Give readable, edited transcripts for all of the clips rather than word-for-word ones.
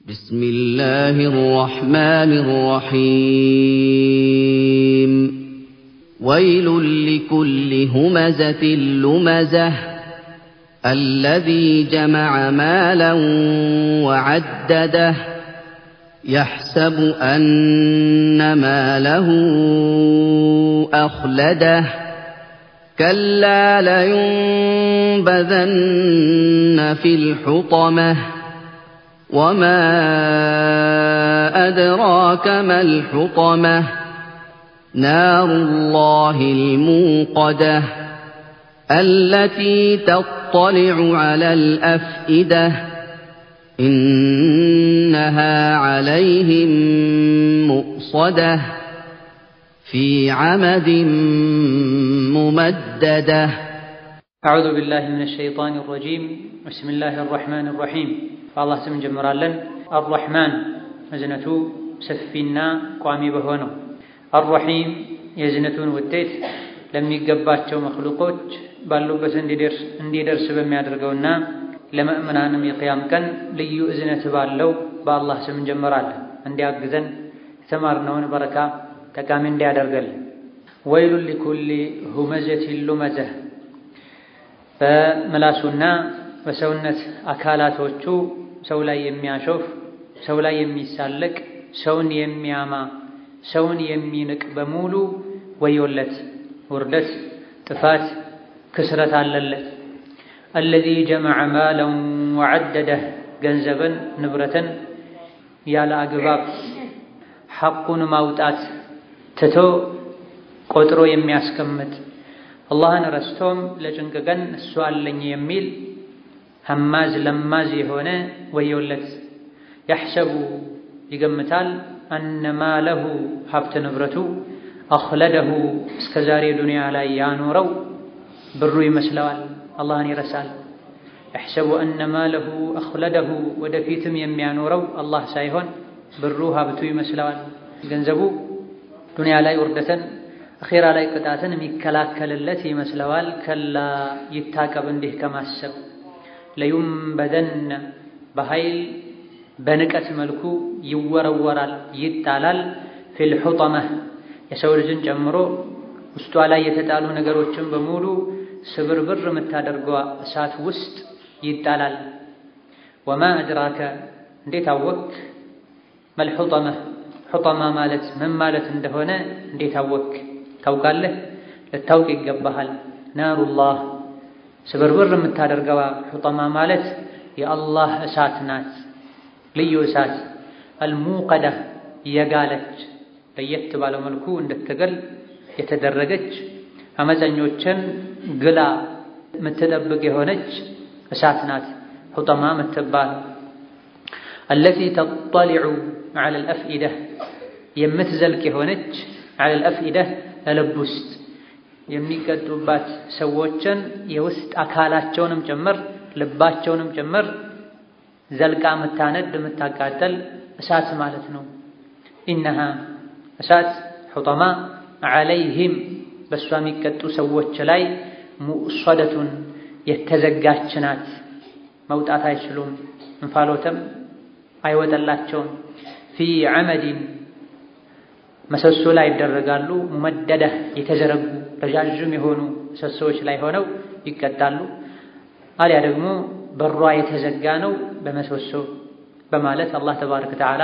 بسم الله الرحمن الرحيم ويل لكل همزة لمزة الذي جمع مالا وعدده يحسب أن ماله أخلده كلا لينبذن في الحطمة وما أدراك ما الحطمة نار الله الموقدة التي تطلع على الأفئدة إنها عليهم مؤصدة في عمد ممددة أعوذ بالله من الشيطان الرجيم بسم الله الرحمن الرحيم فالله سم جمرالن الرحمن مزنته سفينا قامي بهونه الرحيم يزنتون وديت لم يقباتشو مخلوقوች ባሉበት እንዲደርስ በሚያደርገውና ለመእመናንም የቂያም ቀን ልዩ እዝነት ባለው በአላህ ስም እንጀምራለን እንዲያግዘን የተማርነውን በረካ ጠቃሚ እንዲያደርገን ወይሉ ለኩሊ ሁመዘቲ ሉመዘህ በመላሱና በሰውነት አካላቶቹ ሰው ላይ የሚያሾፍ ሰው ላይ የሚሳለቅ ሰውን የሚያማ ሰውን የሚንቅ በሙሉ ወዮለት ውርደት ጥፋት ክስረት አለለት الذي جمع مالا وعدده ገንዘብን ንብረትን ያለ አግባብ ሐቁን ማውጣት ትቶ ቆጥሮ የሚያስቀምጥ አላህን ረስቶም ለጭንቅ ቀን እሱ አለኝ የሚል ሐማዝ ለማዝ የሆነ ወዮለት يحسب ይገምታል أن ماله ሀብት ንብረቱ أخلده እስከዛሬ ዱንያ ላይ ያኖረው ብሩ ይመስለዋል አላህን ይረሳል يحسب أن ماله أخلده ወደፊትም የሚያኖረው አላህ ሳይሆን ብሩ ሀብቱ ይመስለዋል ገንዘቡ ዱንያ ላይ ውርደትን አኺራ ላይ ቅጣትን የሚከላከልለት ይመስለዋል ከላ ይታቀብ እንዲህ ከማሰብ ለዩንበደን በኃይል በንቀት መልኩ ይወረወራል ይጣላል ፊል ሑጠመህ የሰው ልጅን ጨምሮ ውስጧ ላይ የተጣሉ ነገሮችን በሙሉ ስብርብር የምታደርገው እሳት ውስጥ ይጣላል ወማ አድራከ እንዴት አወክ መልሑጠመህ ሑጠማ ማለት ምን ማለት እንደሆነ እንዴት አወክ ታውቃለህ ልታውቅ ይገባሃል ናሩላህ ስብርብር የምታደርገው ሑጠማ ማለት የአላህ እሳት ናት ልዩ እሳት አልሙቀዳ የጋለች ለየት ባለው መልኩ እንድትገል የተደረገች አመፀኞችን ግላ የምትጠብቅ የሆነች እሳት ናት ሑጠማ የምትባል التي تطلع على الأفئدة የምትዘልቅ የሆነች على الأفئدة ልብ ውስጥ የሚቀጡባት ሰዎችን የውስጥ አካላቸውንም ጭምር ልባቸውንም ጭምር ዘልቃ የምታነድ የምታቃጠል እሳት ማለት ነው إنها እሳት ሑጠማ عليهم በሷ የሚቀጡ ሰዎች ላይ ሙእሰደቱን የተዘጋች ናት መውጣት አይችሉም እንፋሎትም አይወጣላቸውም في عمد መሰሶ ላይ ይደረጋሉ ሙመደደ የተዘረጉ ረጃጅም የሆኑ ምሰሶዎች ላይ ሆነው ይቀጣሉ አሊያ ደግሞ በሯ የተዘጋ ነው በመሰሶ በማለት አላህ ተባረከ ወተዓላ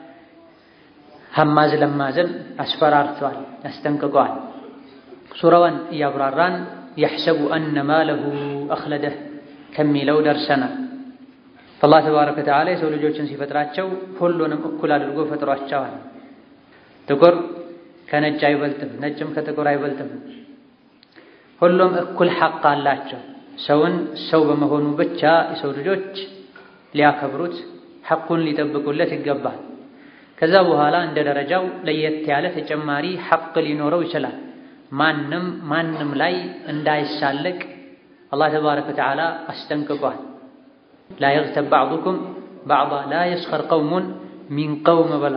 ሐማዝ ለማዝን አስፈራርቷል አስጠንቅቋል ሱራውን ያብራራን يحسب أن ماله أخلده ከሚለው ደርሰናል አላህ ተባረከ ወተዓላ የሰው ልጆችን ሲፈጥራቸው ሁሉንም እኩል አድርጎ ፈጥሯቸዋል ጥቁር ከነጭ አይበልጥም ነጭም ከጥቁር አይበልጥም ሁሉም እኩል ሐቅ አላቸው ሰውን ሰው በመሆኑ ብቻ የሰው ልጆች ሊያከብሩት ሐቁን ሊጠብቁለት ይገባል ከዛ በኋላ እንደ ደረጃው ለየት ያለ ተጨማሪ ሐቅ ሊኖረው ይችላል ማንም ላይ እንዳይሳለቅ አላህ ተባረከ ወተዓላ አስጠንቅቋል لا يغتب بعضكم بعضا لا يسخر قوم من قوم بلا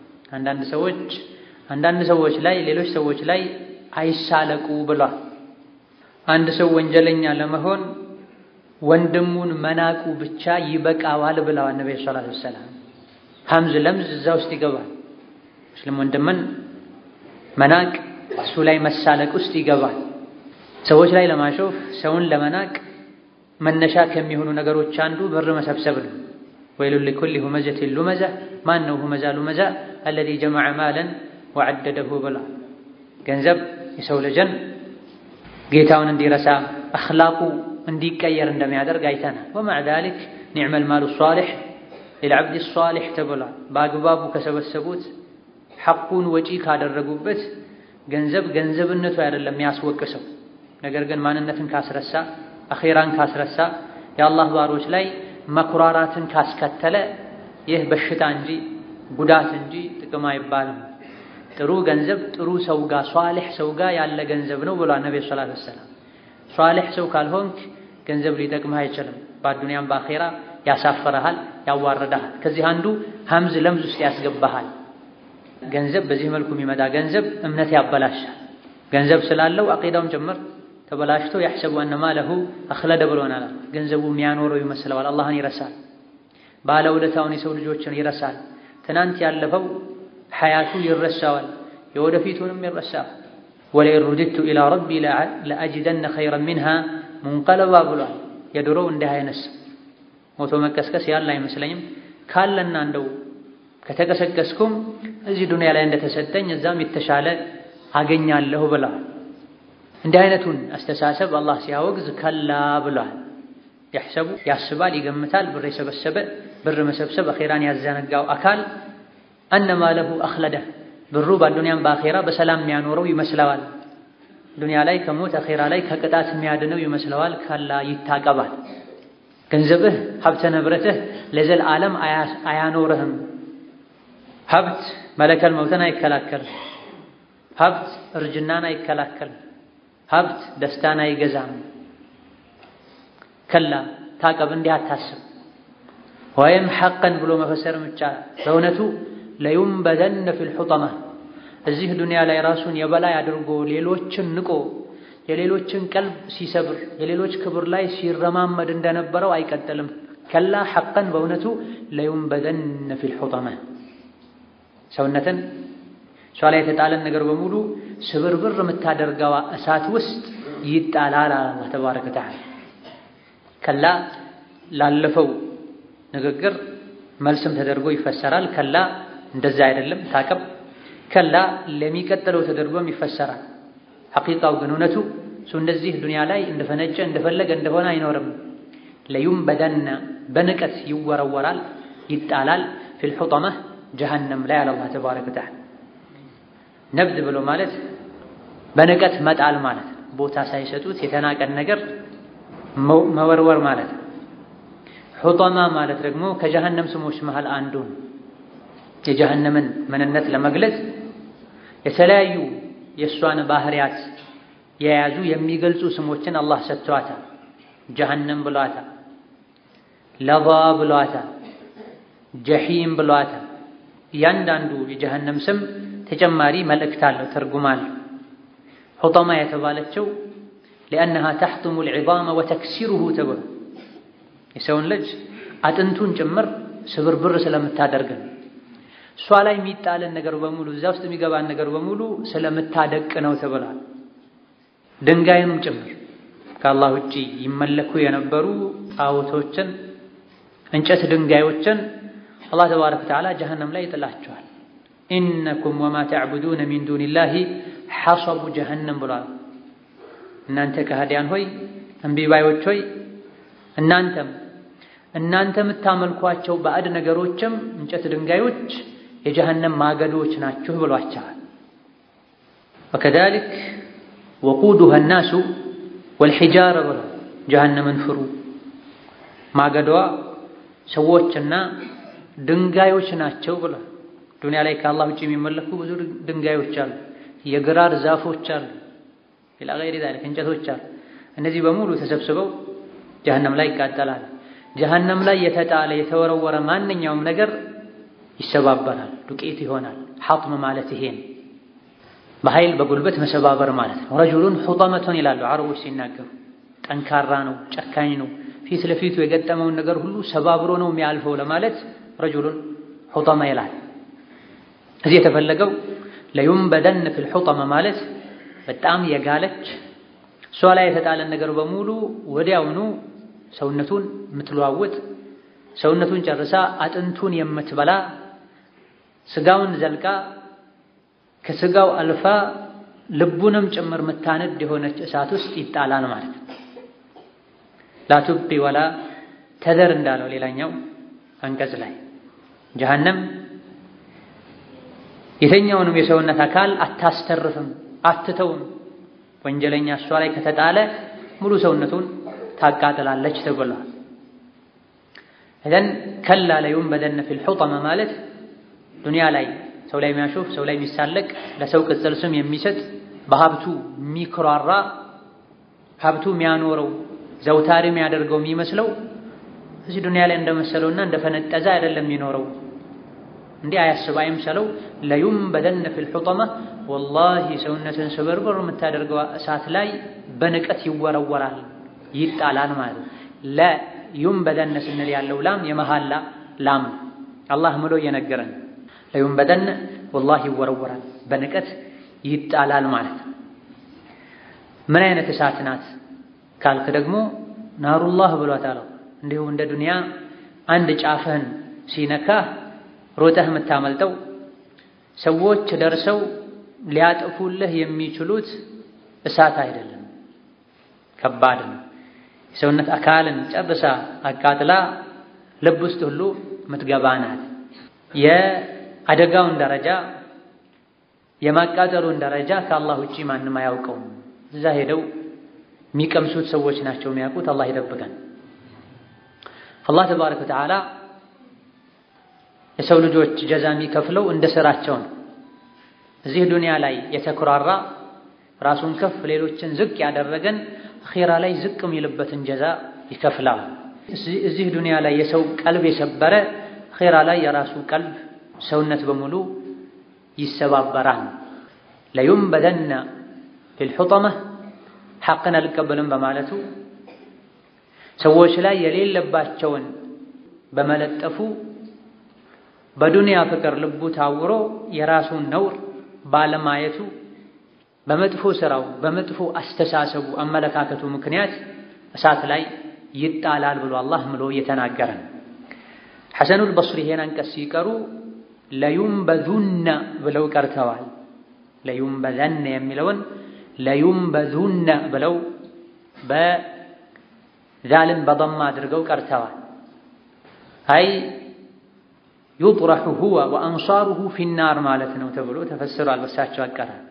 አንዳንድ ሰዎች ላይ ሌሎች ሰዎች ላይ አይሳለቁ ብሏል አንድ ሰው ወንጀለኛ ለመሆን ወንድሙን መናቁ ብቻ ይበቃዋል ብለዋል ነብዩ ሰለላሁ ዐለይሂ ወሰለም። ሐምዝ ለምዝ እዛ ውስጥ ይገባል። ሙስሊም ወንድምን መናቅ እሱ ላይ መሳለቅ ውስጥ ይገባል። ሰዎች ላይ ለማሾፍ ሰውን ለመናቅ መነሻ ከሚሆኑ ነገሮች አንዱ ብር መሰብሰብ ነው። ወይሉል ሊኩሊ ሁመዘቲን ሉመዛ ማን ነው ሁመዛ ሉመዛ الذي جمع مالا وعدده ብላ ገንዘብ የሰው ልጅን ጌታውን እንዲረሳ አኽላቁ እንዲቀየር እንደሚያደርግ አይተናል። ومع ذلك نعم المال الصالح للعبد الصالح ተብሏል። በአግባቡ ከሰበሰቡት ሐቁን ወጪ ካደረጉበት ገንዘብነቱ አይደለም የሚያስወቅሰው። ነገር ግን ማንነትን ካስረሳ አኺራን ካስረሳ የአላህ ባሮች ላይ መኩራራትን ካስከተለ ይህ በሽታ እንጂ ጉዳት እንጂ ጥቅም አይባልም። ጥሩ ገንዘብ ጥሩ ሰው ጋር ሷሊህ ሰው ጋር ያለ ገንዘብ ነው ብሏል ነብዩ ሰለላሁ ዐለይሂ ወሰለም። ሷሊህ ሰው ካልሆንክ ገንዘብ ሊጠቅምህ አይችልም። በዱንያም በአኺራ ያሳፈረሃል፣ ያዋረዳሃል። ከዚህ አንዱ ሐምዝ ለምዝ ውስጥ ያስገባሃል። ገንዘብ በዚህ መልኩ የሚመጣ ገንዘብ እምነት ያበላሻል። ገንዘብ ስላለው አቂዳውም ጭምር ተበላሽቶ يحسب أن ماله أخلد ብሎናል። ገንዘቡ የሚያኖረው ይመስለዋል፣ አላህን ይረሳል። ባለውለታውን የሰው ልጆችን ይረሳል። ትናንት ያለፈው ሐያቱ ይረሳዋል፣ የወደፊቱንም ይረሳል። ወለኢን ሩድቱ ኢላ ረቢ ለአጅደነ ኸይረን ሚንሃ ሙንቀለባ ብሏል። የድሮው እንዲህ አይነስ ሞቶ መቀስቀስ ያለ አይመስለኝም። ካለና እንደው ከተቀሰቀስኩም እዚህ ዱንያ ላይ እንደተሰጠኝ እዛም የተሻለ አገኛለሁ ብሏል። እንዲህ አይነቱን አስተሳሰብ አላህ ሲያወግዝ ከላ ብሏል። يحسب ያስባል፣ ይገምታል። ብር የሰበሰበ ብር መሰብሰብ አኺራን ያዘነጋው አካል أنما له أخلده ብሩ በዱንያም በአኺራ በሰላም የሚያኖረው ይመስለዋል። ዱንያ ላይ ከሞት አኺራ ላይ ከቅጣት የሚያድነው ይመስለዋል። ከላ ይታቀባል። ገንዘብህ ሀብተ ንብረትህ ለዘላለም አያኖርህም። ሀብት መለከል መውተን አይከላከልም። ሀብት እርጅናን አይከላከልም። ሀብት ደስታን አይገዛም። ከላ ታቀብ፣ እንዲህ አታስብ። ወይም ሐቅን ብሎ መፈሰርም ይቻላል። በእውነቱ ለዩንበዘነ ፊል ሑጠማ እዚህ ዱንያ ላይ ራሱን የበላይ አድርጎ ሌሎችን ንቆ የሌሎችን ቀልብ ሲሰብር የሌሎች ክብር ላይ ሲረማመድ እንደነበረው አይቀጥልም። ከላ ሐቅን በእውነቱ ለዩንበዘነ ፊል ሑጠማ ሰውነትን እሷ ላይ የተጣለን ነገር በሙሉ ስብርብር የምታደርገዋ እሳት ውስጥ ይጣላል። አላህ ተባረከ ወተዓላ ከላ ላለፈው ንግግር መልስም ተደርጎ ይፈሰራል። ከላ እንደዛ አይደለም ታቀብ። ከላ ለሚቀጥለው ተደርጎም ይፈሰራል። ሐቂቃው ግን እውነቱ እሱ እንደዚህ ዱንያ ላይ እንደፈነጨ እንደፈለገ እንደሆነ አይኖርም። ለዩንበደነ በንቀት ይወረወራል፣ ይጣላል። ፊል ሑጠማ ጀሃነም ላይ አላህ ተባረከ ወተዓላ ነብድ ብሎ ማለት በንቀት መጣል ማለት ቦታ ሳይሰጡት የተናቀን ነገር መወርወር ማለት። ሑጠማ ማለት ደግሞ ከጀሃነም ስሞች መሃል አንዱ የጀሃነምን ምንነት ለመግለጽ የተለያዩ የእሷን ባህሪያት የያዙ የሚገልጹ ስሞችን አላህ ሰጥቷታል። ጀሃነም ብሏታል፣ ለዛ ብሏታል፣ ጀሂም ብሏታል። እያንዳንዱ የጀሃነም ስም ተጨማሪ መልእክት አለው፣ ትርጉም አለው። ሑጠማ የተባለችው لأنها تحطم العظام وتكسره ተብሎ የሰውን ልጅ አጥንቱን ጭምር ስብርብር ስለምታደርግ እሷ ላይ የሚጣለን ነገር በሙሉ እዛ ውስጥ የሚገባን ነገር በሙሉ ስለምታደቅ ነው ተብሏል። ድንጋይንም ጭምር ከአላህ ውጪ ይመለኩ የነበሩ ጣዖቶችን እንጨት ድንጋዮችን አላህ ተባረከ ወተዓላ ጀሃነም ላይ ይጥላቸዋል። ኢነኩም ወማ ተዕቡዱነ ሚን ዱኒላሂ ሐሰቡ ጀሃነም ብሏል። እናንተ ከሃዲያን ሆይ እምቢባዮች ሆይ እናንተ የምታመልኳቸው ባዕድ ነገሮችም እንጨት ድንጋዮች የጀሃነም ማገዶች ናችሁ ብሏቸዋል። ወከዛሊክ ወቁዱሃ الناس والحجارة ብሎ ጀሃነምን ፍሩ፣ ማገዷ ሰዎችና ድንጋዮች ናቸው ብሎ ዱንያ ላይ ከአላህ ውጪ የሚመለኩ ብዙ ድንጋዮች አሉ፣ የግራር ዛፎች አሉ፣ ኢላ ገይሪ ዛሊክ እንጨቶች አሉ። እነዚህ በሙሉ ተሰብስበው ጀሃነም ላይ ይቃጠላል። ጀሃነም ላይ የተጣለ የተወረወረ ማንኛውም ነገር ይሰባበራል፣ ዱቄት ይሆናል። ሐጥም ማለት ይሄ ነው፣ በኃይል በጉልበት መሰባበር ማለት ነው። ረጁሉን ሑጠመቱን ይላሉ አረቦች ሲናገሩ። ጠንካራ ነው፣ ጨካኝ ነው፣ ፊት ለፊቱ የገጠመውን ነገር ሁሉ ሰባብሮ ነው የሚያልፈው ለማለት ረጁሉን ሑጠማ ይላል። እዚህ የተፈለገው ለዩንበደን ፊል ሑጠማ ማለት በጣም የጋለች እሷ ላይ የተጣለን ነገር በሙሉ ወዲያውኑ ሰውነቱን የምትለዋውጥ ሰውነቱን ጨርሳ አጥንቱን የምትበላ ስጋውን ዘልቃ ከስጋው አልፋ ልቡንም ጭምር የምታነድ የሆነች እሳት ውስጥ ይጣላል ማለት ነው። ላቱቢ ወላ ተዘር እንዳለው ሌላኛው አንቀጽ ላይ ጀሃነም የተኛውንም የሰውነት አካል አታስተርፍም፣ አትተውም። ወንጀለኛ እሷ ላይ ከተጣለ ሙሉ ሰውነቱን ታቃጥላለች ተብሏል። እዘን ከላ ለዩንበደነ ፊል ሑጠማ ማለት ዱንያ ላይ ሰው ላይ የሚያሾፍ ሰው ላይ የሚሳለቅ ለሰው ቅጽል ስም የሚሰጥ በሀብቱ የሚኮራራ ሀብቱ የሚያኖረው ዘውታሪ የሚያደርገው የሚመስለው እዚህ ዱንያ ላይ እንደመሰለውና እንደፈነጠዘ አይደለም የሚኖረው። እንዲህ አያስብ አይምሰለው። ለዩንበደነ ፊል ሑጠማ ወላሂ ሰውነትን ስብርብር የምታደርገው እሳት ላይ በንቀት ይወረወራል፣ ይጣላል ማለት። ለዩንበደነ ስንል ያለው ላም የመሐላ ላም አላህ ምሎ እየነገረን ለዩንበደነ ወላሂ ይወረወራል፣ በንቀት ይጣላል ማለት። ምን አይነት እሳት ናት ካልክ ደግሞ ናሩላህ ብሏታል። እንዲሁ እንደ ዱንያ አንድ ጫፍህን ሲነካህ ሮጠህ የምታመልጠው ሰዎች ደርሰው ሊያጠፉልህ የሚችሉት እሳት አይደለም፣ ከባድ ነው። የሰውነት አካልን ጨርሳ አቃጥላ ልብ ውስጥ ሁሉ የምትገባ ናት። የአደጋውን ደረጃ የማቃጠሉን ደረጃ ከአላህ ውጪ ማንም አያውቀውም። እዛ ሄደው የሚቀምሱት ሰዎች ናቸው የሚያውቁት። አላህ ይጠብቀን። አላህ ተባረከ ወተዓላ የሰው ልጆች ጀዛ የሚከፍለው እንደ ስራቸው ነው። እዚህ ዱንያ ላይ የተኩራራ ራሱን ከፍ ሌሎችን ዝቅ ያደረገን አኺራ ላይ ዝቅ የሚልበትን ጀዛ ይከፍላል። እዚህ ዱንያ ላይ የሰው ቀልብ የሰበረ አኺራ ላይ የራሱ ቀልብ ሰውነት በሙሉ ይሰባበራል። ለዩንበደነ ፊል ሑጠማ ሐቅን አልቀበልም በማለቱ ሰዎች ላይ የሌለባቸውን በመለጠፉ በዱንያ ፍቅር ልቡ ታውሮ የራሱን ነውር ባለማየቱ በመጥፎ ስራው በመጥፎ አስተሳሰቡ አመለካከቱ ምክንያት እሳት ላይ ይጣላል ብሎ አላህ ምሎ እየተናገረ ነው። ሐሰኑል በስሪ ይሄን አንቀጽ ሲቀሩ ለዩንበዙነ ብለው ቀርተዋል። ለዩንበዘነ የሚለውን ለዩንበዙነ ብለው በዛልን በضማ አድርገው ቀርተዋል። አይ ዩጥረሑ ሁወ ወአንሳሩሁ ፊናር ማለት ነው ተብሎ ተፈስሯል። በሳቸው አቀራር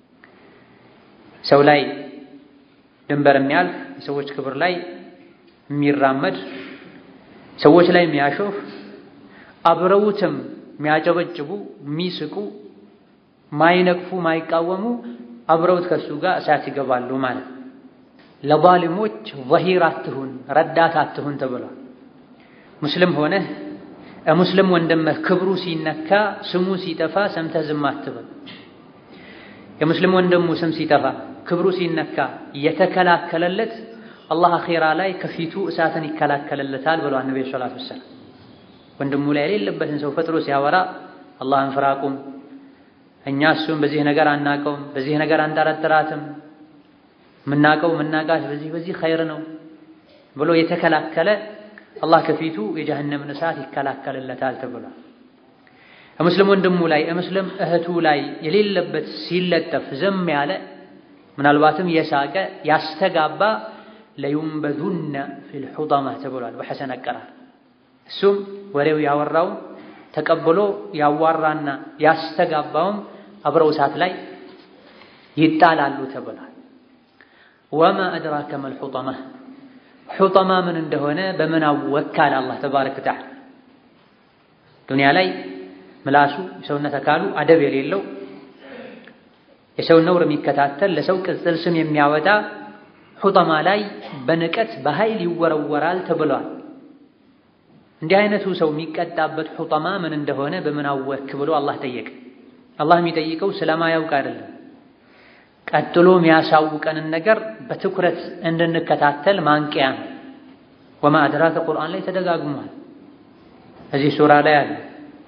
ሰው ላይ ድንበር የሚያልፍ የሰዎች ክብር ላይ የሚራመድ ሰዎች ላይ የሚያሾፍ አብረውትም የሚያጨበጭቡ የሚስቁ ማይነቅፉ ማይቃወሙ አብረውት ከሱ ጋር እሳት ይገባሉ ማለት። ለዛሊሞች ዘሂር አትሁን ረዳት አትሁን ተብሏል። ሙስሊም ሆነህ ሙስሊም ወንድምህ ክብሩ ሲነካ ስሙ ሲጠፋ ሰምተህ ዝም አትበል። የሙስሊም ወንድሙ ስም ሲጠፋ ክብሩ ሲነካ የተከላከለለት አላህ አኺራ ላይ ከፊቱ እሳትን ይከላከለለታል ብሏል ነብዩ ሰለላሁ ዐለይሂ ወሰለም። ወንድሙ ላይ የሌለበትን ሰው ፈጥሮ ሲያወራ አላህን ፍራቁም፣ እኛ እሱም በዚህ ነገር አናቀውም፣ በዚህ ነገር አንጠረጥራትም፣ ምናቀው ምናቃት በዚህ ኸይር ነው ብሎ የተከላከለ አላህ ከፊቱ የጀሃነምን እሳት ይከላከልለታል ተብሏል። ሙስሊም ወንድሙ ላይ ሙስሊም እህቱ ላይ የሌለበት ሲለጠፍ ዝም ያለ ምናልባትም የሳቀ ያስተጋባ ለዩንበዙነ ፊል ሑጠማ ተብሏል በሐሰን አቀራር። እሱም ወሬው ያወራው ተቀብሎ ያዋራና ያስተጋባውም አብረው እሳት ላይ ይጣላሉ ተብሏል። ወማ አድራከ መል ሑጠማ ሑጠማ ምን እንደሆነ በምን አወካል አላህ ተባረከ ወተዓላ። ዱንያ ላይ ምላሱ የሰውነት አካሉ አደብ የሌለው የሰው ነውር የሚከታተል ለሰው ቅጽል ስም የሚያወጣ ሑጠማ ላይ በንቀት በኃይል ይወረወራል ተብሏል። እንዲህ አይነቱ ሰው የሚቀጣበት ሑጠማ ምን እንደሆነ በምን አወክ ብሎ አላህ ጠየቀ። አላህ የሚጠይቀው ስለማያውቅ አይደለም፣ ቀጥሎ የሚያሳውቀንን ነገር በትኩረት እንድንከታተል ማንቂያ ነው። ወማ አድራከ ቁርአን ላይ ተደጋግሟል። እዚህ ሱራ ላይ አለ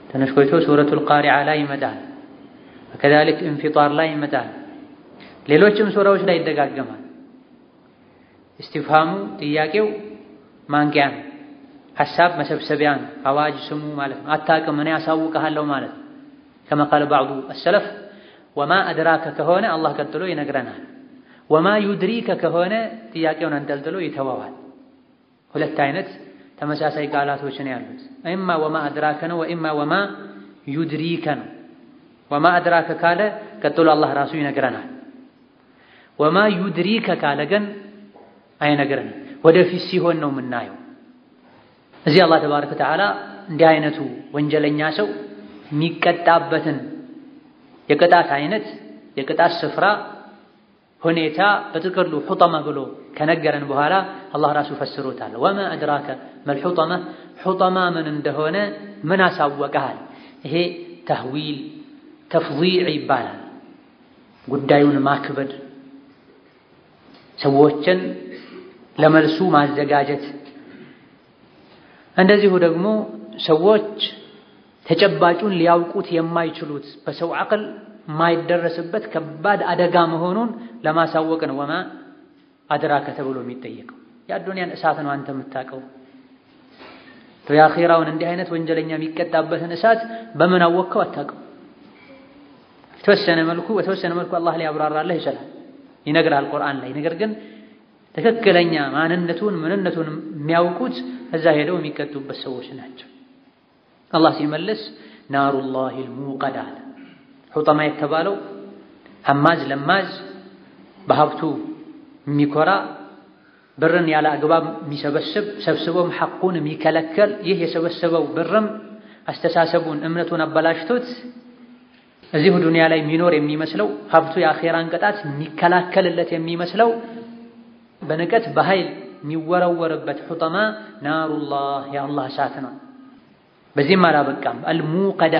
ትንሽ ቆይቶ ሱረቱል ቃሪዓ ላይ ይመጣል። ከذلك እንፊጣር ላይ ይመጣል። ሌሎችም ሱራዎች ላይ ይደጋገማል። እስቲፍሃሙ ጥያቄው ማንቂያ ነው፣ ሐሳብ መሰብሰቢያ ነው። አዋጅ ስሙ ማለት ነው። አታውቅም እኔ አሳውቅሃለሁ ማለት ነው። كما قال بعض السلف وما أدراك ከሆነ አላህ ቀጥሎ ይነግረናል። وما يدريك ከሆነ ጥያቄውን አንጠልጥሎ ይተዋዋል። ሁለት አይነት ተመሳሳይ ቃላቶች ነው ያሉት። እማ وما أدراك ነው ወእማ وما يدريك ነው። وما أدراك ካለ ቀጥሎ አላህ ራሱ ይነግረናል። وما يدريك ካለ ግን አይነግረንም። ወደፊት ሲሆን ነው የምናየው። እዚህ አላህ ተባረከ ወተዓላ እንዲህ አይነቱ ወንጀለኛ ሰው የሚቀጣበትን የቅጣት አይነት የቅጣት ስፍራ ሁኔታ በጥቅሉ ሑጠማ ብሎ ከነገረን በኋላ አላህ ራሱ ፈስሮታል። ወማ አድራከ መል ሑጠማ ሑጠማ ምን እንደሆነ ምን አሳወቀሃል? ይሄ ተህዊል ተፍዲዕ ይባላል። ጉዳዩን ማክበድ፣ ሰዎችን ለመልሱ ማዘጋጀት። እንደዚሁ ደግሞ ሰዎች ተጨባጩን ሊያውቁት የማይችሉት በሰው አቅል ማይደረስበት ከባድ አደጋ መሆኑን ለማሳወቅ ነው ወማ አድራከ ተብሎ የሚጠየቀው። የአዱንያን እሳት ነው አንተ የምታውቀው። የአኺራውን እንዲህ አይነት ወንጀለኛ የሚቀጣበትን እሳት በምን አወቅከው? አታውቅም። በተወሰነ መልኩ አላህ ሊያብራራልህ ይችላል፣ ይነግራል ቁርአን ላይ። ነገር ግን ትክክለኛ ማንነቱን ምንነቱን የሚያውቁት እዛ ሄደው የሚቀጡበት ሰዎች ናቸው። አላህ ሲመልስ ናሩላሂል ሙቀዳ አለ። ሑጠማ የተባለው ሐማዝ ለማዝ በሀብቱ የሚኮራ ብርን ያለ አግባብ የሚሰበስብ ሰብስቦም ሐቁን የሚከለከል ይህ የሰበሰበው ብርም አስተሳሰቡን እምነቱን አበላሽቶት እዚሁ ዱንያ ላይ የሚኖር የሚመስለው ሀብቱ የአኺራን ቅጣት የሚከላከልለት የሚመስለው በንቀት በኃይል የሚወረወርበት ሑጠማ ናሩላህ የአላህ እሳት ነው። በዚህም አላበቃም። አልሙቀዳ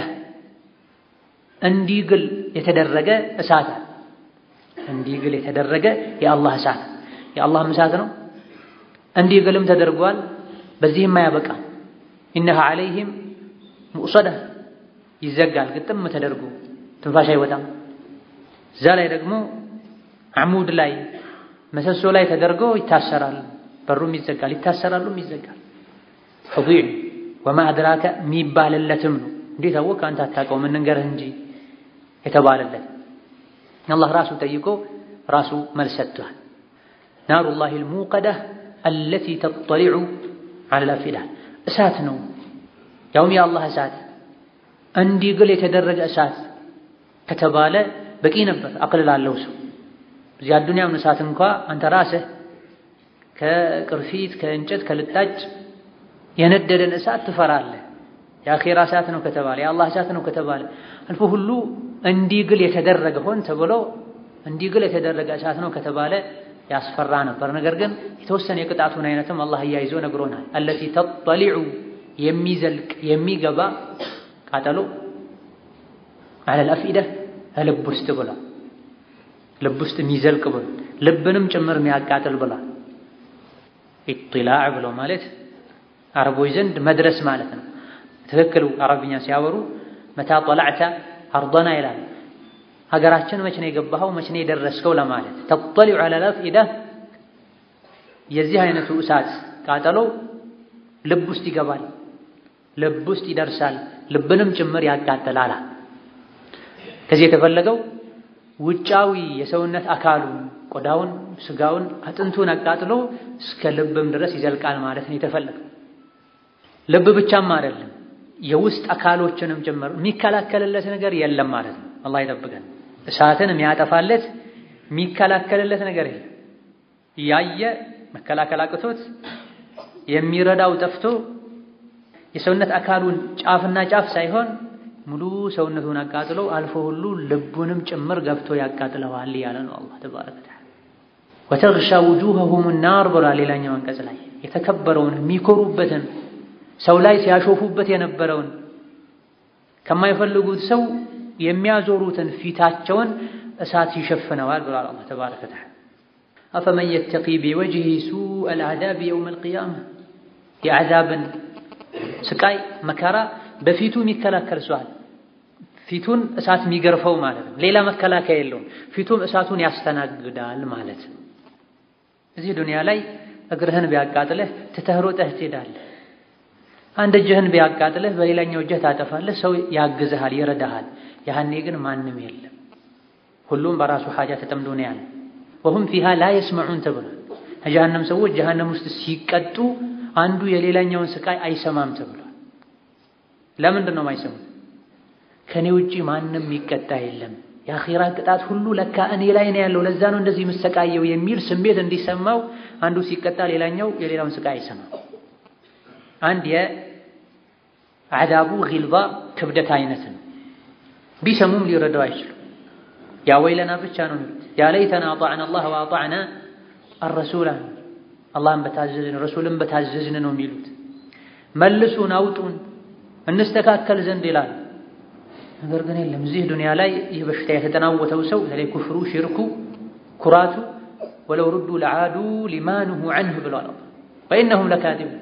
እንዲግል የተደረገ እሳት፣ እንዲግል የተደረገ የአላህ እሳት የአላህም እሳት ነው። እንዲግልም ተደርጓል። በዚህም አያበቃም። ኢነሃ ዐለይሂም ሙእሰዳ ይዘጋል፣ ግጥም ተደርጎ ትንፋሽ አይወጣም። እዛ ላይ ደግሞ አሙድ ላይ መሰሶ ላይ ተደርጎ ይታሰራል። በሩም ይዘጋል፣ ይታሰራሉም ይዘጋል። ፈዲዕ ወማ አድራከ የሚባልለትም ነው። እንዴት አወቅ? አንተ አታውቀውም እንንገርህ እንጂ የተባለለት አላህ ራሱ ጠይቆ ራሱ መልስ ሰጥቷል። ናሩላሂል ሙቀዳ አለቲ ተጠሊዑ ዐለል አፍኢዳ እሳት ነው፣ ያውም የአላህ እሳት እንዲግል የተደረገ እሳት ከተባለ በቂ ነበር። አቅል ላለው ሰው እዚህ አዱንያውን እሳት እንኳ አንተ ራስህ ከቅርፊት ከእንጨት ከልጣጭ የነደደን እሳት ትፈራለህ። የአኺራ እሳት ነው ከተባለ የአላህ እሳት ነው ከተባለ አልፎ ሁሉ እንዲግል የተደረገ ሆን ተብሎ እንዲግል የተደረገ እሳት ነው ከተባለ ያስፈራ ነበር። ነገር ግን የተወሰነ የቅጣቱን አይነትም አላህ እያይዞ ነግሮናል። አለቲ ተጠሊዑ የሚዘልቅ የሚገባ ቃጠሎ ዐለል አፍኢዳ ልብ ውስጥ ብሏል። ልብ ውስጥ የሚዘልቅ ብሎ ልብንም ጭምር የሚያቃጥል ብሏል። ኢጥላዕ ብሎ ማለት አረቦች ዘንድ መድረስ ማለት ነው። ትክክሉ አረብኛ ሲያወሩ መታ ጠላዕተ አርضና ይላል። ሀገራችን መቼ ነው የገባኸው መቼ ነው የደረስከው ለማለት። ተጠሊዑ ዐለል አፍኢዳ የዚህ አይነቱ እሳት ቃጠሎ ልብ ውስጥ ይገባል፣ ልብ ውስጥ ይደርሳል፣ ልብንም ጭምር ያቃጥላል። ከዚህ የተፈለገው ውጫዊ የሰውነት አካሉን ቆዳውን፣ ስጋውን፣ አጥንቱን አቃጥሎ እስከ ልብም ድረስ ይዘልቃል ማለት ነው የተፈለገው። ልብ ብቻም አይደለም የውስጥ አካሎችንም ጭምር የሚከላከልለት ነገር የለም ማለት ነው። አላህ ይጠብቀን። እሳትን የሚያጠፋለት የሚከላከልለት ነገር የለም። ያየ መከላከል አቅቶት የሚረዳው ጠፍቶ የሰውነት አካሉን ጫፍና ጫፍ ሳይሆን ሙሉ ሰውነቱን አቃጥሎ አልፎ ሁሉ ልቡንም ጭምር ገብቶ ያቃጥለዋል ያለ ነው አላህ ተባረከ ወተዓላ። ወተግሻ ውጁሀሁም ናር ብሏል ሌላኛው አንቀጽ ላይ። የተከበረውን የሚኮሩበትን ሰው ላይ ሲያሾፉበት የነበረውን ከማይፈልጉት ሰው የሚያዞሩትን ፊታቸውን እሳት ይሸፍነዋል ብሏል አላህ ተባረከ ወተዓላ። አፈመን የተቂ ቢወጅሂ ሱአል ዐዛብ የውመል ቂያማ የዐዛብን ስቃይ መከራ በፊቱ የሚከላከል ሰው አለ። ፊቱን እሳት የሚገርፈው ማለት ነው። ሌላ መከላከያ የለውም። ፊቱም እሳቱን ያስተናግዳል ማለት ነው። እዚህ ዱንያ ላይ እግርህን ቢያቃጥልህ ትተህ ሮጠህ ትሄዳለህ። አንድ እጅህን ቢያቃጥልህ በሌላኛው እጅህ ታጠፋለህ። ሰው ያግዝሃል፣ ይረዳሃል። ያኔ ግን ማንም የለም። ሁሉም በራሱ ሐጃ ተጠምዶ ነው ያለው። ወሁም ፊሃ ላ የስመዑን ተብሏል። የጀሃነም ሰዎች ጀሃነም ውስጥ ሲቀጡ አንዱ የሌላኛውን ስቃይ አይሰማም ተብሏል። ለምንድን ነው የማይሰሙት? ከኔ ውጪ ማንም የሚቀጣ የለም፣ የአኺራ ቅጣት ሁሉ ለካ እኔ ላይ ነው ያለው፣ ለዛ ነው እንደዚህ የምሰቃየው የሚል ስሜት እንዲሰማው አንዱ ሲቀጣ ሌላኛው የሌላውን ስቃይ አይሰማም። አንድ የዐዛቡ ጊልባ ክብደት አይነት ነው። ቢሰሙም ሊረዳው አይችሉም። ያ ወይለና ብቻ ነው የሚሉት። ያ ለይተና አጣዕና አላህ ወአጣዕና አረሱላ፣ አላህን በታዘዝን ረሱልን በታዘዝን ነው የሚሉት። መልሱን፣ አውጡን፣ እንስተካከል ዘንድ ይላል። ነገር ግን የለም። እዚህ ዱንያ ላይ ይህ በሽታ የተጠናወተው ሰው ለላይ ኩፍሩ፣ ሽርኩ፣ ኩራቱ ወለው ሩዱ ለዓዱ ሊማ ኑሁ ዐንሁ ብሏል። ወኢነሁም ለካዚቡን።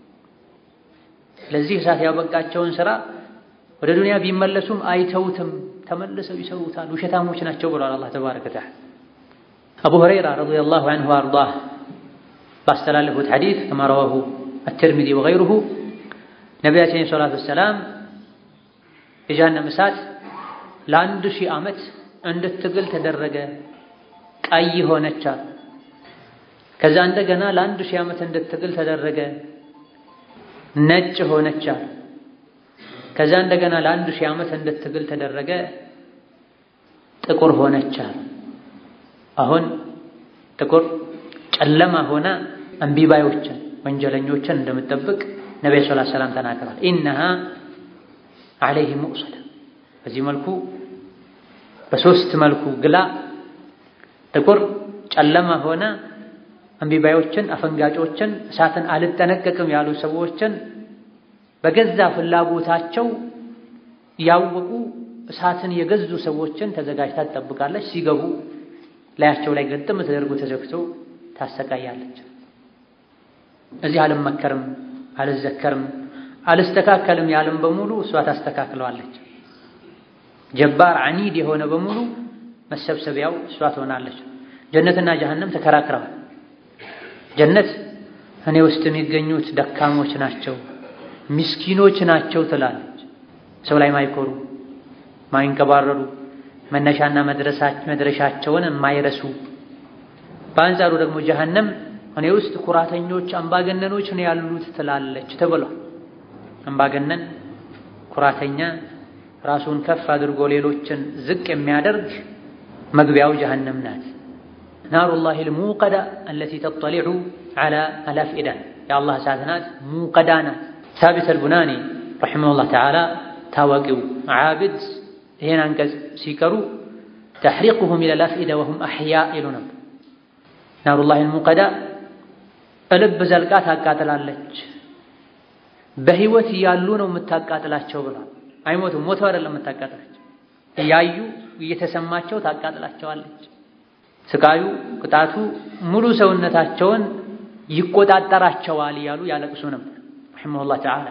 ለዚህ እሳት ያበቃቸውን ስራ ወደ ዱንያ ቢመለሱም አይተውትም፣ ተመልሰው ይሰሩታል። ውሸታሞች ናቸው ብሏል አላህ ተባረከ ወተዓላ። አቡ ሁረይራ ረዲየላሁ ዐንሁ ወአርዳህ ባስተላለፉት ሐዲስ ከማ ረዋሁ አትርሚዚ ወገይሩሁ ነቢያችን ሰለላሁ ዐለይሂ ወሰለም የጀሃነም እሳት ለ1000 ዓመት እንድትግል ተደረገ፣ ቀይ ሆነች። ከዛ እንደገና ለ1000 ዓመት እንድትግል ተደረገ፣ ነጭ ሆነች። ከዛ እንደገና ለ1000 ዓመት እንድትግል ተደረገ፣ ጥቁር ሆነች። አሁን ጥቁር ጨለማ ሆነ አንቢባዮችን ወንጀለኞችን እንደምትጠብቅ ነብዩ ሰለላሁ ዐለይሂ ወሰለም ተናግረዋል። ኢነሃ ዐለይሂም ሙእሰዳ። በዚህ መልኩ በሶስት መልኩ ግላ ጥቁር ጨለማ ሆነ አንቢባዮችን አፈንጋጮችን እሳትን አልጠነቀቅም ያሉ ሰዎችን በገዛ ፍላጎታቸው ያወቁ እሳትን የገዙ ሰዎችን ተዘጋጅታ ትጠብቃለች። ሲገቡ ላያቸው ላይ ገጥም ተደርጎ ተዘግቶ ታሰቃያለች። እዚህ አልመከርም፣ አልዘከርም፣ አልስተካከልም ያለም በሙሉ እሷ ታስተካክለዋለች። ጀባር ዐኒድ የሆነ በሙሉ መሰብሰቢያው እሷ ትሆናለች። ጀነትና ጀሃነም ተከራክረዋል። ጀነት እኔ ውስጥ የሚገኙት ደካሞች ናቸው፣ ምስኪኖች ናቸው ትላለች። ሰው ላይ ማይኮሩ፣ ማይንቀባረሩ፣ መነሻና መድረሻቸውን የማይረሱ። በአንጻሩ ደግሞ ጀሃነም እኔ ውስጥ ኩራተኞች፣ አምባገነኖች ነው ያሉት ትላለች ተብሏል። አምባገነን፣ ኩራተኛ፣ ራሱን ከፍ አድርጎ ሌሎችን ዝቅ የሚያደርግ መግቢያው ጀሃነም ናት። ናሩላሂል ሙቀዳ አለቲ ተጠሊዑ ዐላ አልአፍኢዳ፣ የአላህ እሳት ናት፣ ሙቀዳ ናት። ሳቢት አልቡናኒ ረሒመሁላህ ተዓላ ታዋቂው ዓቢድ ይሄን አንቀጽ ሲቀሩ ተሕሪቁሁም ኢለል አፍኢዳ ወሁም አሕያእ ይሉ ነበር። ናሩላሂል ሙቀዳ ልብ ዘልቃ ታቃጥላለች፣ በህይወት እያሉ ነው የምታቃጥላቸው ብሏል። አይሞቱም፣ ሞተው አይደለም የምታቃጥላቸው፣ እያዩ እየተሰማቸው ታቃጥላቸዋለች። ስቃዩ፣ ቅጣቱ ሙሉ ሰውነታቸውን ይቆጣጠራቸዋል እያሉ ያለቅሱ ነበር ረሒመሁላህ ተዓላ።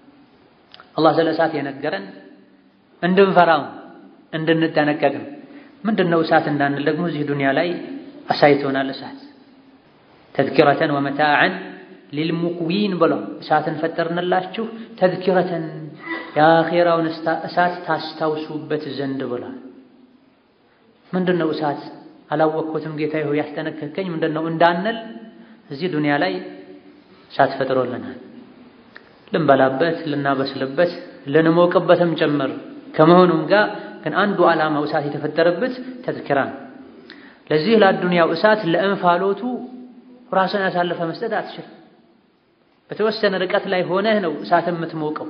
አላህ ስለ እሳት የነገረን እንድንፈራው እንድንጠነቀቅ ነው። ምንድነው እሳት እንዳንል ደግሞ እዚህ ዱንያ ላይ አሳይቶናል። እሳት ተዝኪረተን ወመታዕን ሊልሙቅዊን ብሎ እሳትን ፈጠርንላችሁ ተዝኪረተን የአኺራውን እሳት ታስታውሱበት ዘንድ ብሏል። ምንድነው እሳት? አላወቅኩትም ጌታዬ ሆይ ያስጠነቀቀኝ ምንድነው እንዳንል እዚህ ዱንያ ላይ እሳት ፈጥሮልናል። ልንበላበት፣ ልናበስልበት፣ ልንሞቅበትም ጭምር ከመሆኑም ጋር ግን አንዱ ዓላማው እሳት የተፈጠረበት ተዝኪራ ነው። ለዚህ ለዱንያው እሳት ለእንፋሎቱ ራስን ያሳለፈ መስጠት አትችልም። በተወሰነ ርቀት ላይ ሆነህ ነው እሳትን የምትሞቀው።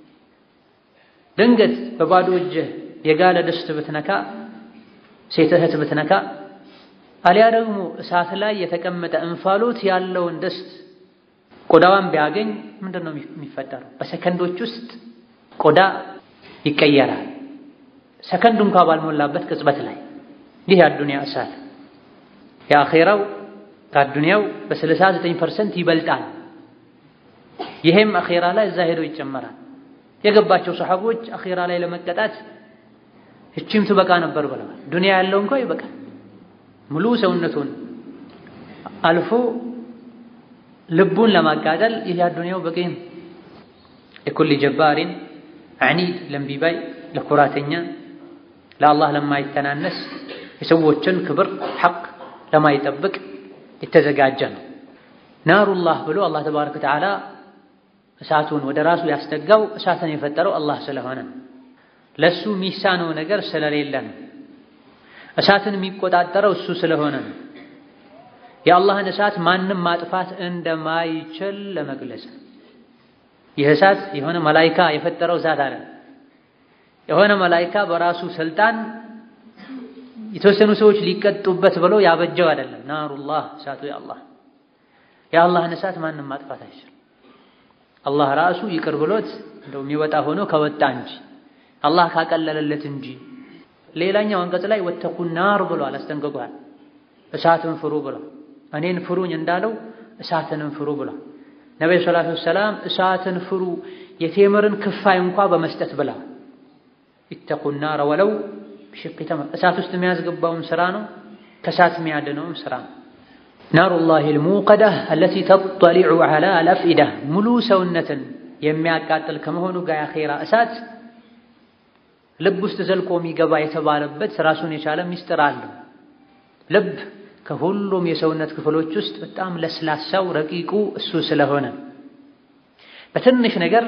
ድንገት በባዶ እጅህ የጋለ ድስት ብትነካ፣ ሴት እህት ብትነካ፣ አሊያ ደግሞ እሳት ላይ የተቀመጠ እንፋሎት ያለውን ድስት ቆዳዋን ቢያገኝ ምንድነው የሚፈጠረው? በሰከንዶች ውስጥ ቆዳ ይቀየራል። ሰከንድ እንኳን ባልሞላበት ቅጽበት ላይ። ይህ የዱንያ እሳት የአኺራው ከዱንያው በ39% ይበልጣል። ይሄም አኺራ ላይ እዛ ሄዶ ይጨመራል። የገባቸው ሰሃቦች አኺራ ላይ ለመቀጣት እቺም ትበቃ ነበር ብለዋል። ዱንያ ያለው እንኳን ይበቃል። ሙሉ ሰውነቱን አልፎ ልቡን ለማቃጠል ይህ ዱንያው በቂ ነው። ለኩል ጀባሪን ዐኒድ ለምቢባይ ለኩራተኛ ለአላህ ለማይተናነስ የሰዎችን ክብር ሐቅ ለማይጠብቅ የተዘጋጀ ነው። ናሩላህ ብሎ አላህ ተባረከ ወተዓላ እሳቱን ወደ ራሱ ያስጠጋው እሳትን የፈጠረው አላህ ስለሆነ ለሱ ሚሳነው ነገር ስለሌለ ነው። እሳትን የሚቆጣጠረው እሱ ስለሆነ ነው። የአላህን እሳት ማንም ማጥፋት እንደማይችል ለመግለጽ ይህ እሳት የሆነ መላኢካ የፈጠረው እሳት አለ። የሆነ መላኢካ በራሱ ስልጣን የተወሰኑ ሰዎች ሊቀጡበት ብሎ ያበጀው አይደለም። ናሩላህ እሳቱ የአላህን እሳት ማንም ማጥፋት አይችልም። አላህ ራሱ ይቅር ብሎት እንደው የሚወጣ ሆኖ ከወጣ እንጂ አላህ ካቀለለለት እንጂ። ሌላኛው አንቀጽ ላይ ወተቁ ናር ብሏል፣ አስጠንቅቋል። እሳትን ፍሩ ብሏል። እኔን ፍሩኝ እንዳለው እሳትንም ፍሩ ብሏል። ነብዩ ሰለላሁ ዐለይሂ ወሰለም እሳትን ፍሩ የቴምርን ክፋይ እንኳን በመስጠት ብላ ኢተቁ ናር ወለው ቢሽቅ ተምር። እሳት ውስጥ የሚያስገባውም ስራ ነው፣ ከእሳት የሚያድነውም ስራ ነው። ናሩላሂል ሙቀደህ አለቲ ተጥሊዑ ዐላ አልአፍኢደህ ሙሉ ሰውነትን የሚያቃጥል ከመሆኑ ጋር የአኺራ እሳት ልብ ውስጥ ዘልቆ የሚገባ የተባለበት ራሱን የቻለ ሚስጥር አለው። ልብ ከሁሉም የሰውነት ክፍሎች ውስጥ በጣም ለስላሳው ረቂቁ እሱ ስለሆነ በትንሽ ነገር